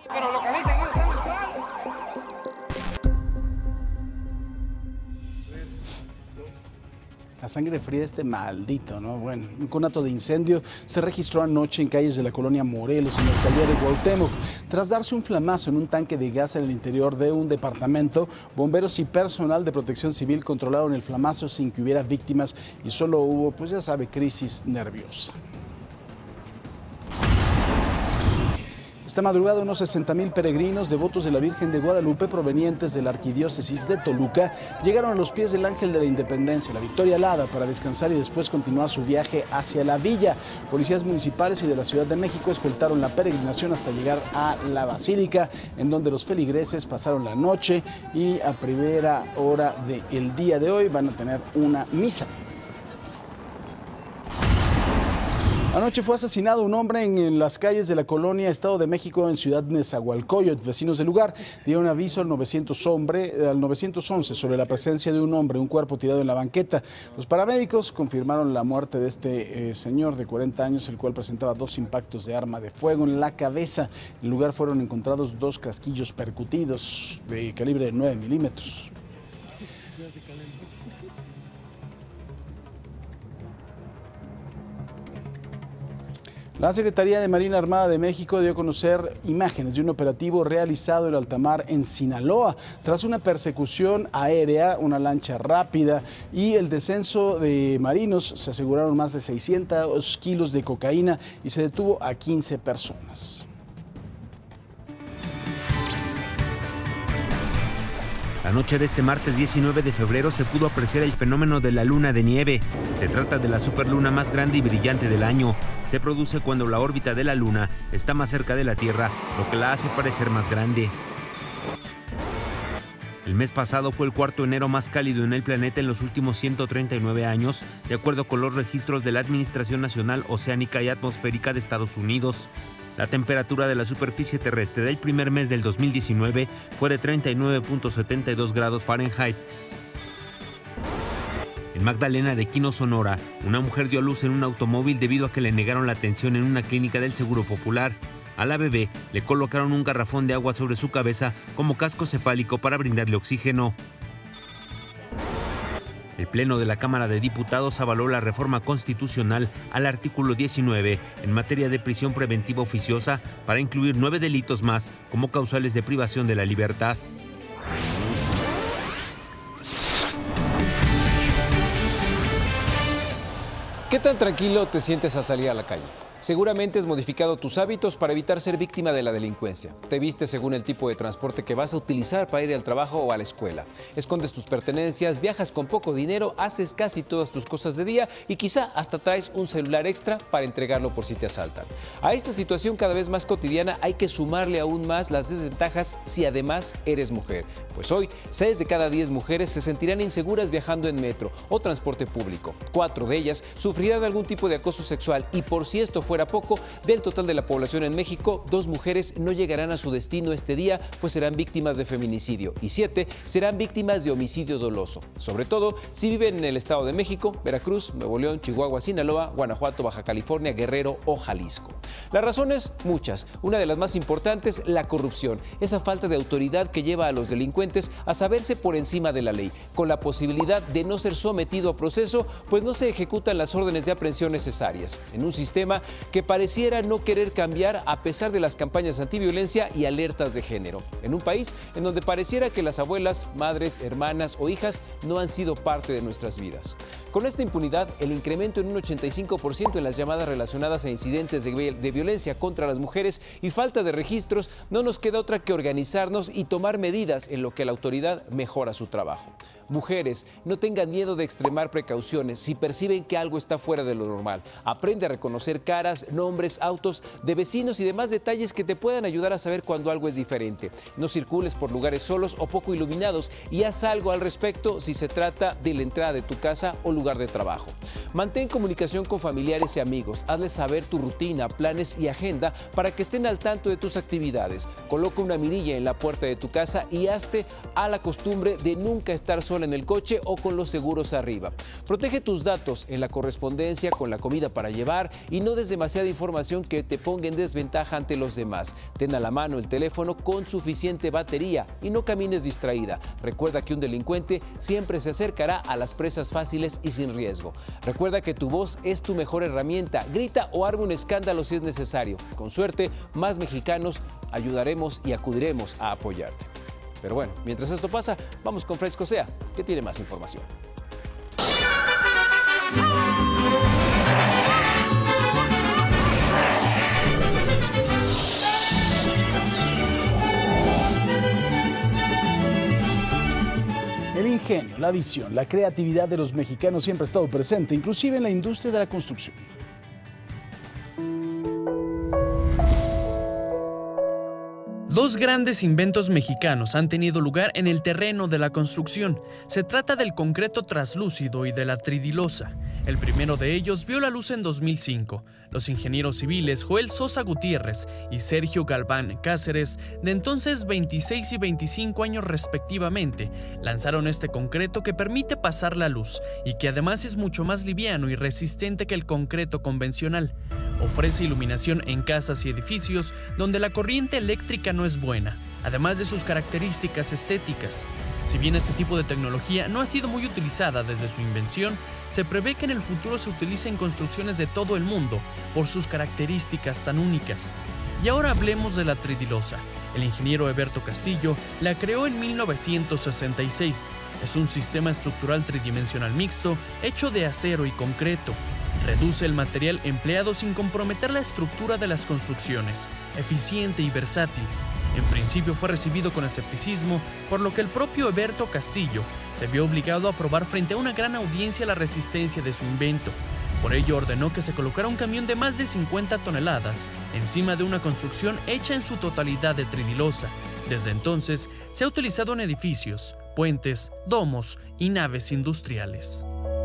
La sangre fría de este maldito, ¿no? Bueno, un conato de incendio se registró anoche en calles de la colonia Morelos, en la alcaldía de Cuauhtémoc. Tras darse un flamazo en un tanque de gas en el interior de un departamento, bomberos y personal de protección civil controlaron el flamazo sin que hubiera víctimas y solo hubo, pues ya sabe, crisis nerviosa. Esta madrugada, unos sesenta mil peregrinos devotos de la Virgen de Guadalupe provenientes de la Arquidiócesis de Toluca llegaron a los pies del Ángel de la Independencia, la Victoria Alada, para descansar y después continuar su viaje hacia la villa. Policías municipales y de la Ciudad de México escoltaron la peregrinación hasta llegar a la Basílica, en donde los feligreses pasaron la noche y a primera hora del día de hoy van a tener una misa. Anoche fue asesinado un hombre en las calles de la colonia Estado de México en Ciudad Nezahualcóyotl. Vecinos del lugar dieron aviso al nueve once sobre la presencia de un hombre, un cuerpo tirado en la banqueta. Los paramédicos confirmaron la muerte de este eh, señor de cuarenta años, el cual presentaba dos impactos de arma de fuego en la cabeza. En el lugar fueron encontrados dos casquillos percutidos de calibre de nueve milímetros. La Secretaría de Marina Armada de México dio a conocer imágenes de un operativo realizado en alta mar en Sinaloa. Tras una persecución aérea, una lancha rápida y el descenso de marinos, se aseguraron más de seiscientos kilos de cocaína y se detuvo a quince personas. La noche de este martes diecinueve de febrero se pudo apreciar el fenómeno de la luna de nieve. Se trata de la superluna más grande y brillante del año. Se produce cuando la órbita de la luna está más cerca de la Tierra, lo que la hace parecer más grande. El mes pasado fue el cuarto enero más cálido en el planeta en los últimos ciento treinta y nueve años, de acuerdo con los registros de la Administración Nacional Oceánica y Atmosférica de Estados Unidos. La temperatura de la superficie terrestre del primer mes del dos mil diecinueve fue de treinta y nueve punto setenta y dos grados Fahrenheit. En Magdalena de Quino, Sonora, una mujer dio a luz en un automóvil debido a que le negaron la atención en una clínica del Seguro Popular. A la bebé le colocaron un garrafón de agua sobre su cabeza como casco cefálico para brindarle oxígeno. El Pleno de la Cámara de Diputados avaló la reforma constitucional al artículo diecinueve en materia de prisión preventiva oficiosa para incluir nueve delitos más como causales de privación de la libertad. ¿Qué tan tranquilo te sientes al salir a la calle? Seguramente has modificado tus hábitos para evitar ser víctima de la delincuencia. Te vistes según el tipo de transporte que vas a utilizar para ir al trabajo o a la escuela. Escondes tus pertenencias, viajas con poco dinero, haces casi todas tus cosas de día y quizá hasta traes un celular extra para entregarlo por si te asaltan. A esta situación cada vez más cotidiana hay que sumarle aún más las desventajas si además eres mujer. Pues hoy, seis de cada diez mujeres se sentirán inseguras viajando en metro o transporte público. Cuatro de ellas sufrirán algún tipo de acoso sexual y por si esto fuera poco, del total de la población en México, dos mujeres no llegarán a su destino este día, pues serán víctimas de feminicidio y siete serán víctimas de homicidio doloso. Sobre todo si viven en el Estado de México, Veracruz, Nuevo León, Chihuahua, Sinaloa, Guanajuato, Baja California, Guerrero o Jalisco. Las razones, muchas. Una de las más importantes, la corrupción. Esa falta de autoridad que lleva a los delincuentes a saberse por encima de la ley, con la posibilidad de no ser sometido a proceso, pues no se ejecutan las órdenes de aprehensión necesarias. En un sistema que pareciera no querer cambiar a pesar de las campañas antiviolencia y alertas de género. En un país en donde pareciera que las abuelas, madres, hermanas o hijas no han sido parte de nuestras vidas. Con esta impunidad, el incremento en un ochenta y cinco por ciento en las llamadas relacionadas a incidentes de, de violencia contra las mujeres y falta de registros, no nos queda otra que organizarnos y tomar medidas en lo que la autoridad mejora su trabajo. Mujeres, no tengan miedo de extremar precauciones si perciben que algo está fuera de lo normal. Aprende a reconocer caras, nombres, autos de vecinos y demás detalles que te puedan ayudar a saber cuando algo es diferente. No circules por lugares solos o poco iluminados y haz algo al respecto si se trata de la entrada de tu casa o lugar de trabajo. Mantén comunicación con familiares y amigos. Hazles saber tu rutina, planes y agenda para que estén al tanto de tus actividades. Coloca una mirilla en la puerta de tu casa y hazte a la costumbre de nunca estar solo en el coche o con los seguros arriba. Protege tus datos en la correspondencia, con la comida para llevar y no des demasiada información que te ponga en desventaja ante los demás. Ten a la mano el teléfono con suficiente batería y no camines distraída. Recuerda que un delincuente siempre se acercará a las presas fáciles y sin riesgo. Recuerda que tu voz es tu mejor herramienta. Grita o arma un escándalo si es necesario. Con suerte, más mexicanos ayudaremos y acudiremos a apoyarte. Pero bueno, mientras esto pasa, vamos con Fresco Sea, que tiene más información. El ingenio, la visión, la creatividad de los mexicanos siempre ha estado presente, inclusive en la industria de la construcción. Dos grandes inventos mexicanos han tenido lugar en el terreno de la construcción. Se trata del concreto traslúcido y de la tridilosa. El primero de ellos vio la luz en dos mil cinco. Los ingenieros civiles Joel Sosa Gutiérrez y Sergio Galván Cáceres, de entonces veintiséis y veinticinco años respectivamente, lanzaron este concreto que permite pasar la luz y que además es mucho más liviano y resistente que el concreto convencional. Ofrece iluminación en casas y edificios donde la corriente eléctrica no es buena, además de sus características estéticas. Si bien este tipo de tecnología no ha sido muy utilizada desde su invención, se prevé que en el futuro se utilice en construcciones de todo el mundo por sus características tan únicas. Y ahora hablemos de la tridilosa. El ingeniero Eberto Castillo la creó en mil novecientos sesenta y seis. Es un sistema estructural tridimensional mixto hecho de acero y concreto. Reduce el material empleado sin comprometer la estructura de las construcciones. Eficiente y versátil. En principio fue recibido con escepticismo, por lo que el propio Eberto Castillo se vio obligado a probar frente a una gran audiencia la resistencia de su invento. Por ello ordenó que se colocara un camión de más de cincuenta toneladas encima de una construcción hecha en su totalidad de tridilosa. Desde entonces se ha utilizado en edificios, puentes, domos y naves industriales.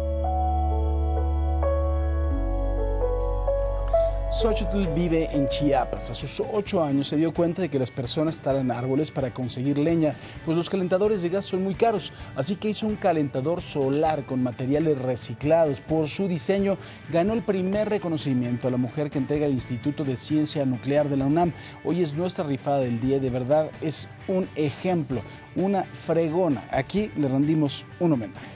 Xochitl vive en Chiapas. A sus ocho años se dio cuenta de que las personas talan árboles para conseguir leña, pues los calentadores de gas son muy caros. Así que hizo un calentador solar con materiales reciclados. Por su diseño ganó el primer reconocimiento a la mujer que entrega el Instituto de Ciencia Nuclear de la UNAM. Hoy es nuestra rifada del día y de verdad es un ejemplo, una fregona. Aquí le rendimos un homenaje.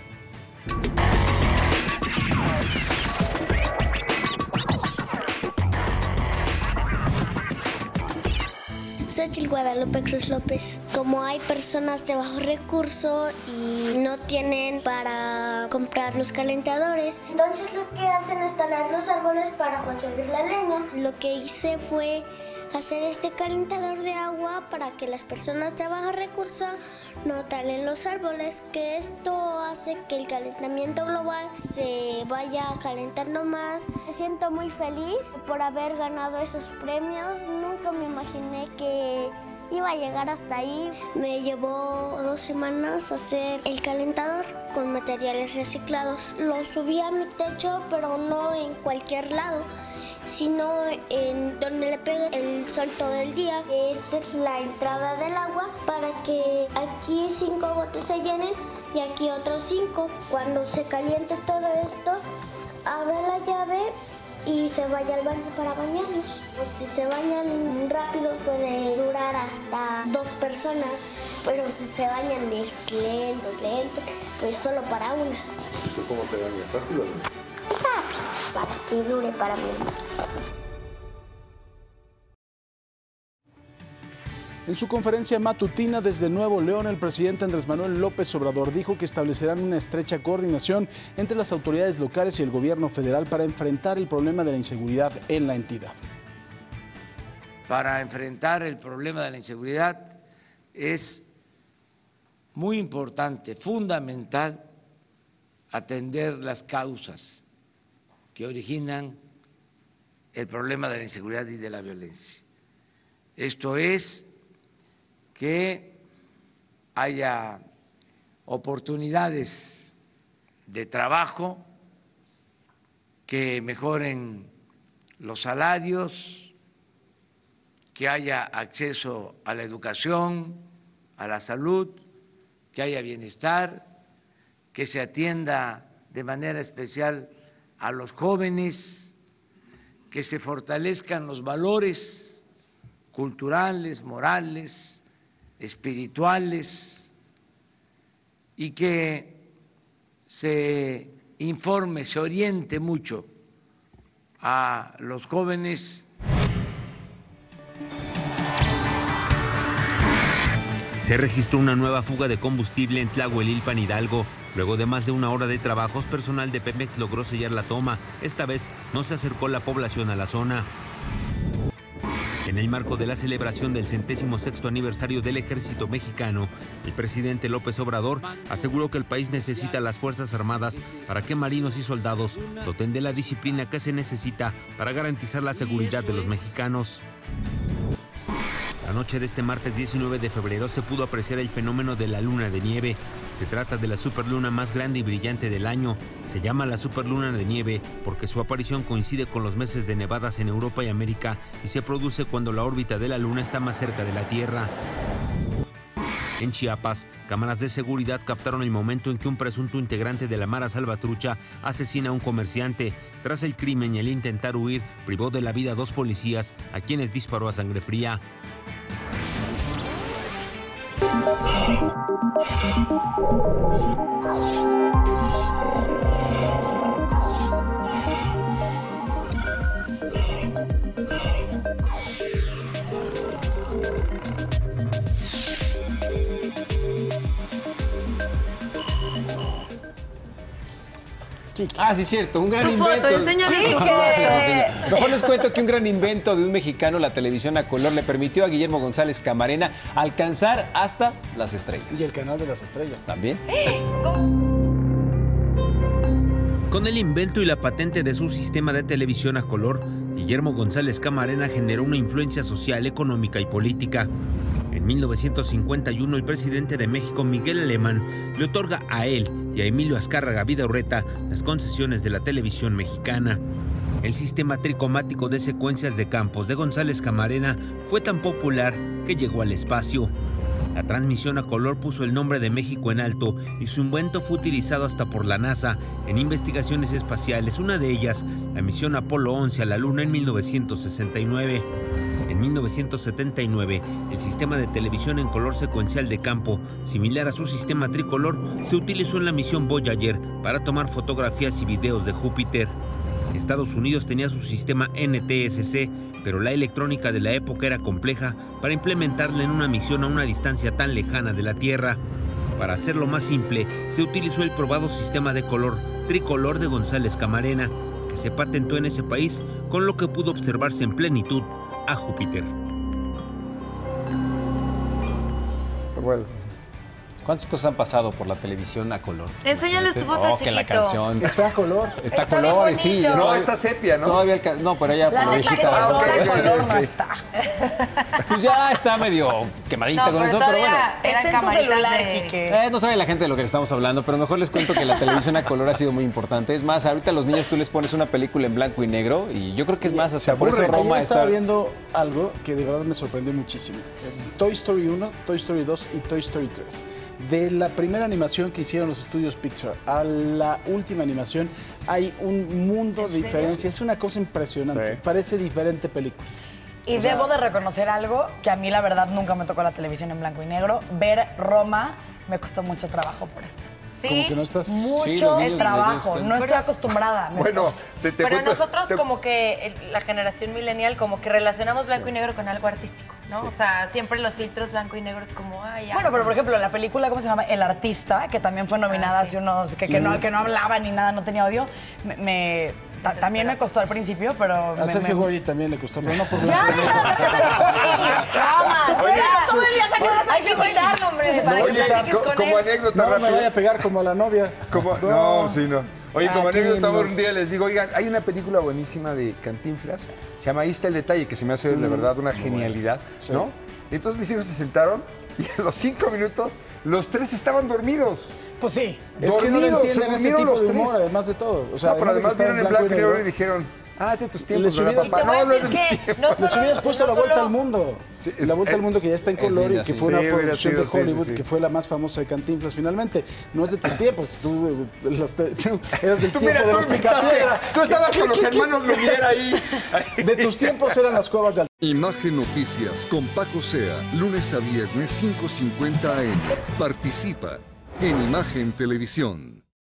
Xochitl Guadalupe Cruz López. Como hay personas de bajo recurso y no tienen para comprar los calentadores, entonces lo que hacen es talar los árboles para conseguir la leña. Lo que hice fue hacer este calentador de agua para que las personas de bajo recurso no talen los árboles, que esto hace que el calentamiento global se vaya calentando más. Me siento muy feliz por haber ganado esos premios. Nunca me imaginé que iba a llegar hasta ahí. Me llevó dos semanas hacer el calentador con materiales reciclados. Lo subí a mi techo, pero no en cualquier lado, sino en donde le pegue el sol todo el día. Esta es la entrada del agua para que aquí cinco botes se llenen y aquí otros cinco. Cuando se caliente todo esto, abre la llave y se vaya al baño para bañarnos. Pues si se bañan rápido puede durar hasta dos personas, pero si se bañan de esos lentos, lentos, pues solo para una. ¿Y tú cómo te bañas? ¿Rápido? Para que dure para mí. En su conferencia matutina desde Nuevo León, el presidente Andrés Manuel López Obrador dijo que establecerán una estrecha coordinación entre las autoridades locales y el gobierno federal para enfrentar el problema de la inseguridad en la entidad. Para enfrentar el problema de la inseguridad es muy importante, fundamental, atender las causas que originan el problema de la inseguridad y de la violencia. Esto es que haya oportunidades de trabajo, que mejoren los salarios, que haya acceso a la educación, a la salud, que haya bienestar, que se atienda de manera especial a los jóvenes, que se fortalezcan los valores culturales, morales, espirituales, y que se informe, se oriente mucho a los jóvenes. Se registró una nueva fuga de combustible en Tlahuelilpan, Hidalgo. Luego de más de una hora de trabajos, personal de Pemex logró sellar la toma. Esta vez no se acercó la población a la zona. En el marco de la celebración del centésimo sexto aniversario del Ejército Mexicano, el presidente López Obrador aseguró que el país necesita las Fuerzas Armadas para que marinos y soldados doten de la disciplina que se necesita para garantizar la seguridad de los mexicanos. La noche de este martes diecinueve de febrero se pudo apreciar el fenómeno de la luna de nieve. Se trata de la superluna más grande y brillante del año. Se llama la superluna de nieve porque su aparición coincide con los meses de nevadas en Europa y América y se produce cuando la órbita de la luna está más cerca de la Tierra. En Chiapas, cámaras de seguridad captaron el momento en que un presunto integrante de la Mara Salvatrucha asesina a un comerciante. Tras el crimen y el intentar huir, privó de la vida a dos policías, a quienes disparó a sangre fría. Ah, sí, cierto, un gran Tu foto, invento. enséñale tu foto. Mejor les cuento que un gran invento de un mexicano, la televisión a color, le permitió a Guillermo González Camarena alcanzar hasta las estrellas. Y el canal de las estrellas también. Con el invento y la patente de su sistema de televisión a color, Guillermo González Camarena generó una influencia social, económica y política. En mil novecientos cincuenta y uno, el presidente de México, Miguel Alemán, le otorga a él y a Emilio Azcárraga Vidaurreta las concesiones de la televisión mexicana. El sistema tricomático de secuencias de campos de González Camarena fue tan popular que llegó al espacio. La transmisión a color puso el nombre de México en alto y su invento fue utilizado hasta por la NASA en investigaciones espaciales, una de ellas, la misión Apolo once a la Luna en mil novecientos sesenta y nueve. En mil novecientos setenta y nueve, el sistema de televisión en color secuencial de campo, similar a su sistema tricolor, se utilizó en la misión Voyager para tomar fotografías y videos de Júpiter. Estados Unidos tenía su sistema N T S C, pero la electrónica de la época era compleja para implementarla en una misión a una distancia tan lejana de la Tierra. Para hacerlo más simple, se utilizó el probado sistema de color tricolor de González Camarena, que se patentó en ese país, con lo que pudo observarse en plenitud a Júpiter. Bueno. ¿Cuántas cosas han pasado por la televisión a color? Enséñales tu foto, oh, chiquito. Que la canción. Está a color. Está a color, sí. No, todavía, está sepia, ¿no? Todavía alca- no, pero ya La por la neta es que viejita. ahora ok, ok, color ok, no ok. está. Pues ya está medio quemadita No, con pero eso, pero bueno. todavía eran Está en tu camaritas celular, de- Quique. Eh, no sabe la gente de lo que le estamos hablando, pero mejor les cuento que la televisión a color ha sido muy importante. Es más, ahorita a los niños tú les pones una película en blanco y negro y yo creo que es más, hasta por eso Ayer Roma estaba está... viendo algo que de verdad me sorprendió muchísimo. Toy Story uno, Toy Story dos y Toy Story tres. De la primera animación que hicieron los estudios Pixar a la última animación hay un mundo de diferencia. Es una cosa impresionante. Sí. Parece diferente película. Y O sea, debo de reconocer algo, que a mí la verdad nunca me tocó la televisión en blanco y negro. Ver Roma me costó mucho trabajo por eso. Sí. Como que no estás... Mucho Sí, los niños- trabajo, los niños no están- estoy acostumbrada. me Bueno, costó. te, te Pero cuento- nosotros te- como que el- la generación millennial como que relacionamos blanco y negro con algo artístico, ¿no? O sea, siempre los filtros blanco y negro es como, ay, ya. Bueno, pero por ejemplo, la película, ¿cómo se llama? El Artista, que también fue nominada Ah, sí. hace unos... Que, que no, que no hablaba ni nada, no tenía audio. Me, me- ta- también me costó al principio, pero... A me- Sergio me- Goyri también le costó, pero no por ¡Ya! blanco y negro. Vamos, Oye, ya. todo el día se queda- Hay que invitarlo, hombre, para Oye, que platiques co- con como él. anécdota No me rápida. vaya a pegar como la novia. Como- no, sí, no. Oye, como Aquí anécdota, los- un día les digo, oigan, hay una película buenísima de Cantinflas, se llama Ahí está el detalle, que se me hace de verdad una genialidad, Sí. ¿no? Y entonces mis hijos se sentaron y a los cinco minutos los tres estaban dormidos. Pues sí. Es que no le Dormidos, entienden se ese durmieron tipo los de humor, tres. además de todo. O sea, No, pero de que además está vieron en blanco y negro y dijeron, ah, es de tus tiempos, Les ¿verdad, hubieras- papá? Y te voy a No, no es de decir mis que tiempos. no Les solo- hubieras puesto no la vuelta solo- al mundo. Sí, la es- vuelta al mundo que ya está en es color linda, y que sí. fue una Sí, hubiera producción sido, de sí, sí, Hollywood sí. que fue la más famosa de Cantinflas finalmente. No es de tus tiempos, tú, eh, los te- tú eras del Tú, tiempo mira, de tú los invitaste, Picapiedra. tú estabas con los hermanos Lumière ahí. De tus tiempos eran las cuevas de Imagen Noticias con Paco Sea, lunes a viernes cinco cincuenta a eme. Participa en Imagen Televisión.